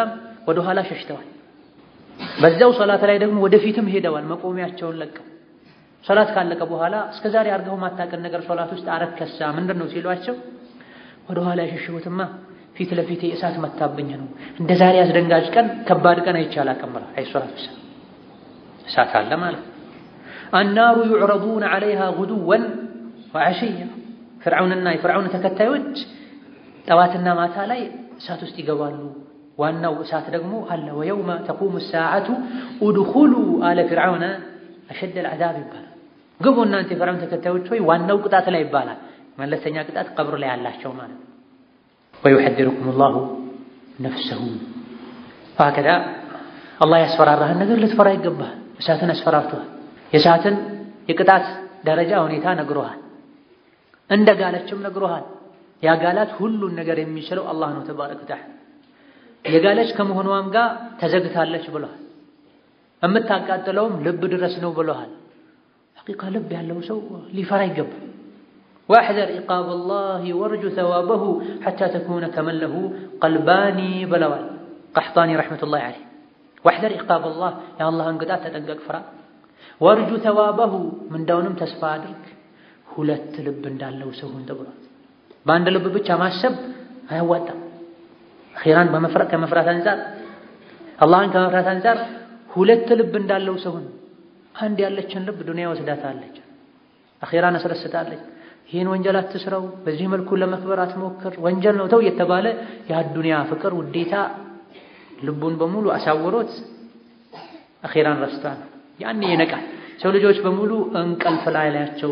ወደ ኋላ ሸሽተዋል። በዛው ሶላት ላይ ደግሞ ወደፊትም ሄደዋል መቆሚያቸውን ለቀው። ሶላት ካለቀ በኋላ እስከዛሬ አርገው ማታቀን ነገር ሶላት ውስጥ አረከሳ ምንድነው ሲሏቸው ወደ ኋላ የሸሽሁትማ ፊት ለፊቴ እሳት መታብኝ ነው። እንደዛሬ አስደንጋጭ ቀን ከባድ ቀን አይቻል አቀምራ አይሶላት እሳት አለ ማለት النار يعرضون عليها غدوا وعشيا فرعونና የፍርዓውን ተከታዮች ጠዋትና ማታ ላይ እሳት ውስጥ ይገባሉ። ዋናው እሳት ደግሞ አለ ويوم تقوم الساعة ادخلوا آل فرعون أشد العذاب ይባላል። ግቡ እናንተ የፍርዓውን ተከታዮች ሆይ ዋናው ቅጣት ላይ ይባላል። መለስተኛ ቅጣት ቀብር ላይ ያላቸው ማለት ويحذركم الله نفسه هكذا الله ያስፈራራህን ነገር ልትፈራ ይገባል። እሳትን አስፈራርቷል። የእሳትን የቅጣት ደረጃ ሁኔታ ነግሮሃል። እንደጋለችም ነግሮሃል። ያጋላት ሁሉን ነገር የሚችለው አላህ ነው ተባረከ ወተዓላ። የጋለች ከመሆኗም ጋር ተዘግታለች ብለዋል። የምታቃጥለውም ልብ ድረስ ነው ብለዋል። ሐቂቃ ልብ ያለው ሰው ሊፈራ ይገባል። واحذر عقاب الله وارجو ثوابه حتى تكون كمن له قلبان بلوال قحطاني رحمة الله عليه واحذر عقاب الله يا الله انقطعت تጠንቀቅ ፍራ ወርጁ ተዋበሁ ምን ዳውንም ተስፋ አድርግ ሁለት ልብ እንዳለው ሰው ተብሏል። በአንድ ልብ ብቻ ማሰብ አያዋጣም። አኺራን ከመፍራት አንፃር አላህን ከመፍራት አንፃር ሁለት ልብ እንዳለው ሰው አንድ ያለችን ልብ ዱንያ ወስዳታለች፣ አኺራን አስረስታለች። ይሄን ወንጀል አትስራው፣ በዚህ መልኩ ለመክበር አትሞክር፣ ወንጀል ነው ተው የተባለ የዱንያ ፍቅር ውዴታ ልቡን በሙሉ አሳውሮት አኺራን ረስቷል። ያኔ ይነቃል። ሰው ልጆች በሙሉ እንቅልፍ ላይ ናቸው።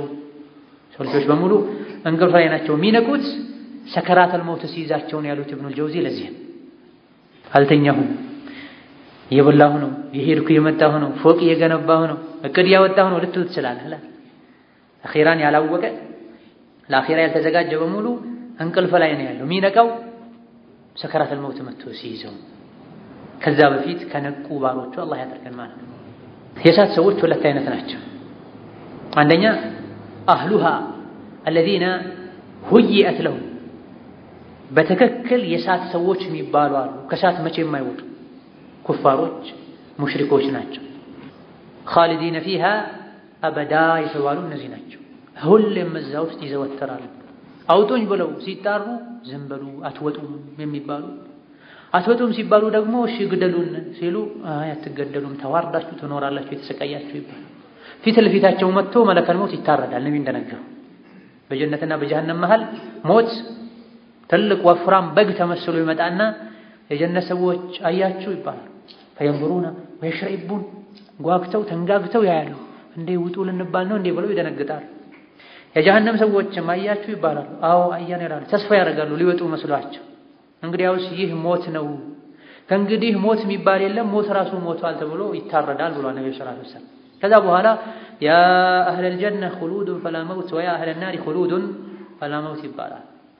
የሚነቁት ሰከራተል መውት ሲይዛቸው ነው ያሉት ኢብኑል ጀውዚ። ለዚህ አልተኛሁም፣ እየበላሁ ነው፣ የሄድኩ የመጣሁ ነው፣ ፎቅ እየገነባሁ ነው፣ እቅድ ያወጣሁ ነው ልትል ትችላለህ። አኺራን ያላወቀ ለአኺራ ያልተዘጋጀ በሙሉ እንቅልፍ ላይ ነው ያለው። የሚነቃው ሰከራተል መውት መጥቶ ሲይዘው። ከዛ በፊት ከነቁ ባሮቹ አላህ ያደርገን ማለት ነው። የእሳት ሰዎች ሁለት አይነት ናቸው። አንደኛ አህሉሃ الذين هيئت لهم በትክክል የእሳት ሰዎች የሚባሉ አሉ። ከእሳት መቼ የማይወጡ ኩፋሮች ሙሽሪኮች ናቸው። خالدين فيها أبدا የተባሉ እነዚህ ናቸው። ሁሌም እዛ ውስጥ ይዘወተራሉ። አውጡኝ ብለው ሲጣሩ ዝም በሉ አትወጡም የሚባሉ፣ አትወጡም ሲባሉ ደግሞ እሺ ግደሉን ሲሉ አትገደሉም ተዋርዳችሁ ትኖራላችሁ የተሰቃያችሁ ይባላል። ፊት ለፊታቸው መጥቶ መለከል ሞት ይታረዳል። ነብይ እንደነገሩ በጀነትና በጀሃነም መሃል ሞት ትልቅ ወፍራም በግ ተመስሎ ይመጣና የጀነት ሰዎች አያችሁ ይባላል። ፈየንظሩና ወይሽሪቡን ጓግተው ተንጋግተው ያያሉ። እንዴ ውጡ ልንባል ነው እንዴ ብለው ይደነግጣሉ። የጀሃነም ሰዎችም አያችሁ ይባላሉ። አዎ አያን ይላሉ። ተስፋ ያደርጋሉ ሊወጡ መስሏቸው። እንግዲያውስ ይህ ሞት ነው፣ ከእንግዲህ ሞት የሚባል የለም፣ ሞት ራሱ ሞቷል ተብሎ ይታረዳል ብሏል ነብዩ ሰለላሁ ዐለይሂ ወሰለም። ከዛ በኋላ ያ አህለል ጀነ ኹሉዱን ፈላ መውት ወያ አህለል ናሪ ኹሉዱን ፈላ መውት ይባላል።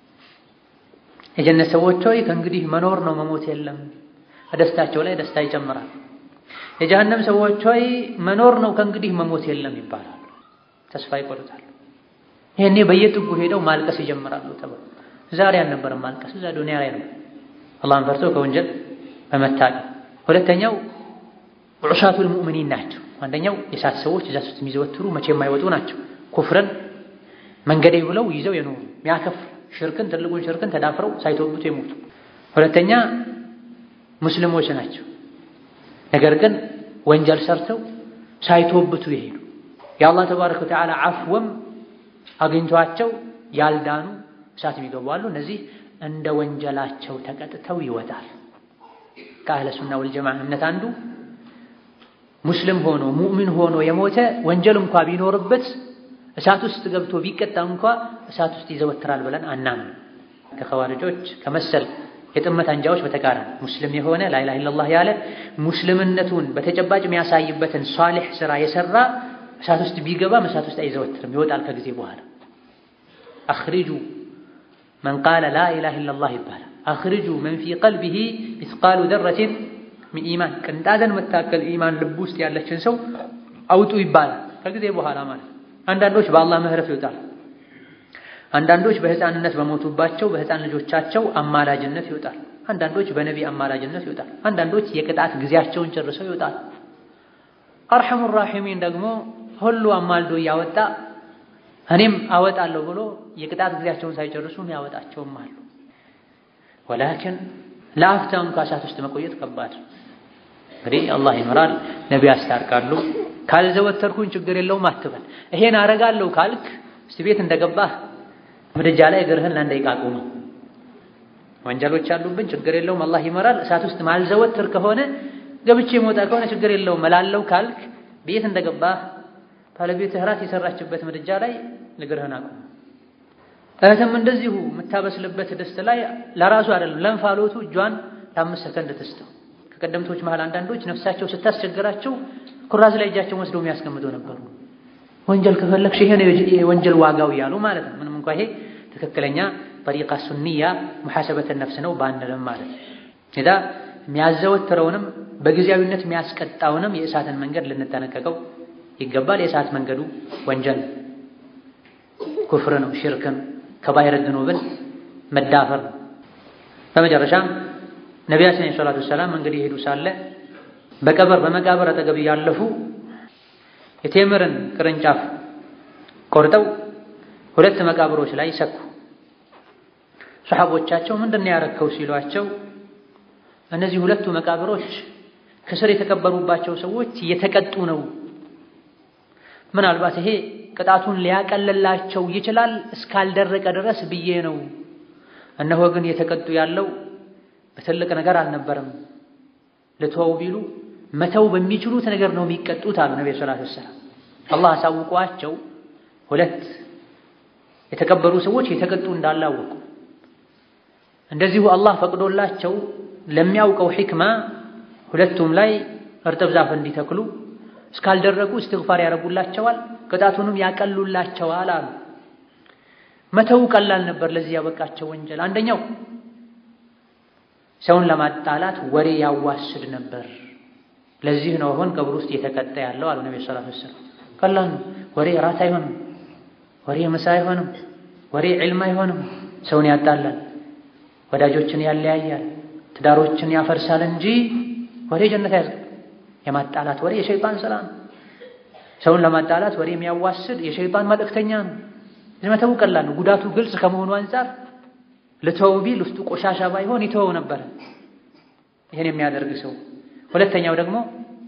የጀነት ሰዎች ሆይ ከእንግዲህ መኖር ነው መሞት የለም፣ ደስታቸው ላይ ደስታ ይጨምራል። የጀሃነም ሰዎች ሆይ መኖር ነው ከእንግዲህ መሞት የለም ይባላል። ተስፋ ይቆርጣል። ይሄኔ በየጥጉ ሄደው ማልቀስ ይጀምራሉ ተባለ። ዛሬ አልነበረም ማልቀስ፣ እዛ ዱንያ ላይ ነው አላህን ፈርቶ ከወንጀል በመታቀብ። ሁለተኛው ዑሳቱል ሙእሚኒን ናቸው። አንደኛው የእሳት ሰዎች እዛ ውስጥ የሚዘወትሩ መቼ የማይወጡ ናቸው። ኩፍርን መንገዴ ብለው ይዘው የኖሩ የሚያከፍር ሽርክን ትልቁን ሽርክን ተዳፍረው ሳይተውቡት የሞቱ። ሁለተኛ ሙስሊሞች ናቸው፣ ነገር ግን ወንጀል ሰርተው ሳይተውብቱ የሄዱ የአላህ ተባረከ ወተዓላ አፍወም አግኝቷቸው ያልዳኑ እሳት የሚገቡ አሉ። እነዚህ እንደ ወንጀላቸው ተቀጥተው ይወጣል። ከአህለ ሱና ወልጀማዓ እምነት አንዱ ሙስሊም ሆኖ ሙእሚን ሆኖ የሞተ ወንጀል እንኳን ቢኖርበት እሳት ውስጥ ገብቶ ቢቀጣ እንኳን እሳት ውስጥ ይዘወትራል ብለን አናምን። ከኸዋሪጆች ከመሰል የጥመት አንጃዎች በተቃራኒ ሙስሊም የሆነ ላኢላሃ ኢለላህ ያለ ሙስሊምነቱን በተጨባጭ የሚያሳይበትን ሷሊህ ስራ የሰራ እሳት ውስጥ ቢገባ እሳት ውስጥ አይዘወትርም፣ ይወጣል ከጊዜ በኋላ። አኽሪጁ መን ቃለ ላኢላሃ ኢለላህ ይባላል። አኽሪጁ መን ፊ ቀልቢሂ ሚስቃሉ ደረቲን ሚን ኢማን፣ ቅንጣትን መታከል ኢማን ልብ ውስጥ ያለችን ሰው አውጡ ይባላል ከጊዜ በኋላ ማለት። አንዳንዶች በአላህ ምህረት ይወጣል፣ አንዳንዶች በህፃንነት በሞቱባቸው በህፃን ልጆቻቸው አማላጅነት ይወጣል፣ አንዳንዶች በነቢ አማላጅነት ይወጣል፣ አንዳንዶች የቅጣት ጊዜያቸውን ጨርሰው ይወጣል። አርሐሙ ራሒሚን ደግሞ ሁሉ አማልዶ እያወጣ እኔም አወጣለሁ ብሎ የቅጣት ጊዜያቸውን ሳይጨርሱም ያወጣቸውም አሉ። ወላኪን ለአፍታ እንኳ እሳት ውስጥ መቆየት ከባድ። እንግዲህ አላህ ይመራል፣ ነቢ ያስታርቃሉ። ካልዘወተርኩኝ ችግር የለውም አትበል። ይሄን አረጋለሁ ካልክ እስቲ ቤት እንደገባህ ምድጃ ላይ እግርህን ለአንድ ደቂቃ አቁም። ወንጀሎች አሉብን፣ ችግር የለውም አላህ ይመራል። እሳት ውስጥ ማልዘወትር ከሆነ ገብቼ መውጣ ከሆነ ችግር የለውም እላለሁ ካልክ ቤት እንደገባህ ባለቤትህ እራት የሰራችበት ምድጃ ላይ እግርህን አቁም። እህትም እንደዚሁ የምታበስልበት ድስት ላይ ለራሱ አይደለም ለእንፋሎቱ እጇን ለ5 ሰከንድ ትስተው። ከቀደምቶች መሃል አንዳንዶች ነፍሳቸው ስታስቸግራቸው ኩራዝ ላይ እጃቸውን ወስደው የሚያስቀምጡ ነበሩ። ወንጀል ከፈለግሽ ይሄ ነው የወንጀል ዋጋው እያሉ ማለት ነው። ምንም እንኳን ይሄ ትክክለኛ ጠሪቃ ሱኒያ ሙሐሰበተ ነፍስ ነው ባንልም ማለት ነው። እዛ የሚያዘወትረውንም በጊዜያዊነት የሚያስቀጣውንም የእሳትን መንገድ ልንጠነቀቀው ይገባል። የእሳት መንገዱ ወንጀል ኩፍር ነው፣ ሽርክን ከባይረ ዝኑብን መዳፈር ነው። በመጨረሻም ነቢያችን ሰለላሁ ዐለይሂ ወሰለም እንግዲህ ሄዱ ሳለ በመቃብር አጠገብ ያለፉ የቴምርን ቅርንጫፍ ቆርጠው 2 መቃብሮች ላይ ሰኩ። ሱሐቦቻቸው ምንድነው ያረከው ሲሏቸው እነዚህ 2 መቃብሮች ከስር የተቀበሩባቸው ሰዎች እየተቀጡ ነው፣ ምናልባት ይሄ ቅጣቱን ሊያቀልላቸው ይችላል እስካልደረቀ ድረስ ብዬ ነው። እነሆ ግን የተቀጡ ያለው በትልቅ ነገር አልነበረም። ለተው ቢሉ መተው በሚችሉት ነገር ነው የሚቀጡት አሉ ነብዩ ሰለላሁ ዐለይሂ ወሰለም። አላህ አሳውቋቸው 2 የተቀበሩ ሰዎች የተቀጡ እንዳላወቁ እንደዚሁ አላህ ፈቅዶላቸው ለሚያውቀው ሕክማ 2ቱም ላይ እርጥብ ዛፍ እንዲተክሉ እስካልደረቁ እስትግፋር ያደርጉላቸዋል፣ ቅጣቱንም ያቀሉላቸዋል አሉ። መተው ቀላል ነበር ለዚህ ያበቃቸው ወንጀል። አንደኛው ሰውን ለማጣላት ወሬ ያዋስድ ነበር። ለዚህ ነው አሁን ቀብር ውስጥ የተቀጣ ያለው አሉ ነብዩ ሰለላሁ ዐለይሂ ወሰለም። ቀላል ነው። ወሬ ራት አይሆንም፣ ወሬ ምሳ አይሆንም፣ ወሬ ዒልም አይሆንም። ሰውን ያጣላል፣ ወዳጆችን ያለያያል፣ ትዳሮችን ያፈርሳል እንጂ ወሬ ጀነት አያስገባም። የማጣላት ወሬ የሸይጣን ስራ ነው። ሰውን ለማጣላት ወሬ የሚያዋስድ የሸይጣን መልእክተኛ ነው። ለመተው ቀላል ነው። ጉዳቱ ግልጽ ከመሆኑ አንፃር ለተው ቢል ውስጡ ቆሻሻ ባይሆን ይተው ነበር ይሄን የሚያደርግ ሰው። ሁለተኛው ደግሞ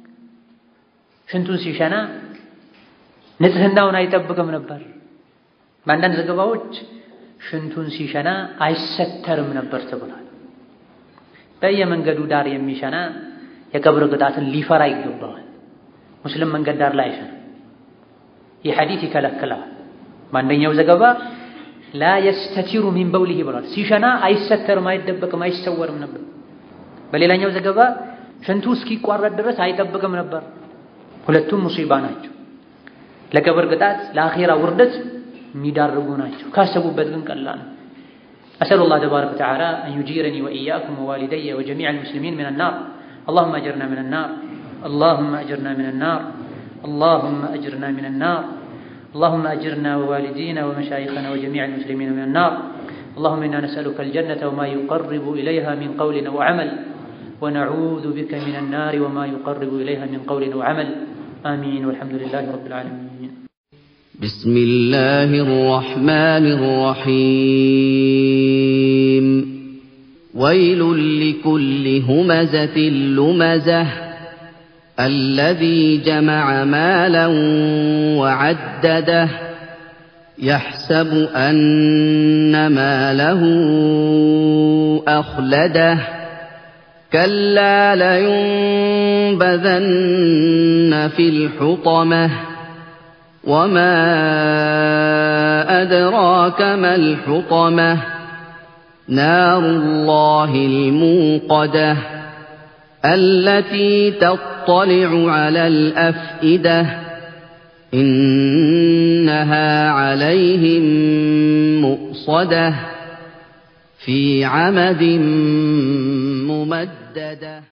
ሽንቱን ሲሸና ንጽህናውን አይጠብቅም ነበር። በአንዳንድ ዘገባዎች ሽንቱን ሲሸና አይሰተርም ነበር ተብሏል። በየመንገዱ ዳር የሚሸና የቀብር ቅጣትን ሊፈራ ይገባዋል። ሙስሊም መንገድ ዳር ላይ አይሸና። ይህ ሐዲስ ይከለክላል። በአንደኛው ዘገባ ላ የስተቲሩ ሚን በውሊሂ ብሏል። ሲሸና አይሰተርም፣ አይደበቅም፣ አይሰወርም ነበር። በሌላኛው ዘገባ ሽንቱ እስኪቋረጥ ድረስ አይጠብቅም ነበር። ሁለቱም ሙሲባ ናቸው። ለቀብር ቅጣት ለአኺራ ውርደት የሚዳርጉ ናቸው። ካሰቡበት ግን ቀላል ነው። أسأل الله تبارك وتعالى أن يجيرني وإياكم ووالدي وجميع المسلمين من النار. اللهم أجرنا من النار، اللهم أجرنا من النار، اللهم أجرنا من النار، اللهم أجرنا ووالدينا ومشايخنا وجميع المسلمين من النار. اللهم إنا نسألك الجنة وما يقرب إليها من قول وعمل، ونعوذ بك من النار وما يقرب إليها من قول وعمل. آمين والحمد لله رب العالمين. بسم الله الرحمن الرحيم. ويل لكل همزة لمزة الذي جمع مالا وعدده يحسب أن ماله أخلده كلا لينبذن في الحطمة وما أدراك ما الحطمة نار الله الموقدة التي تطلع على الأفئدة إنها عليهم مؤصدة في عمد ممددة.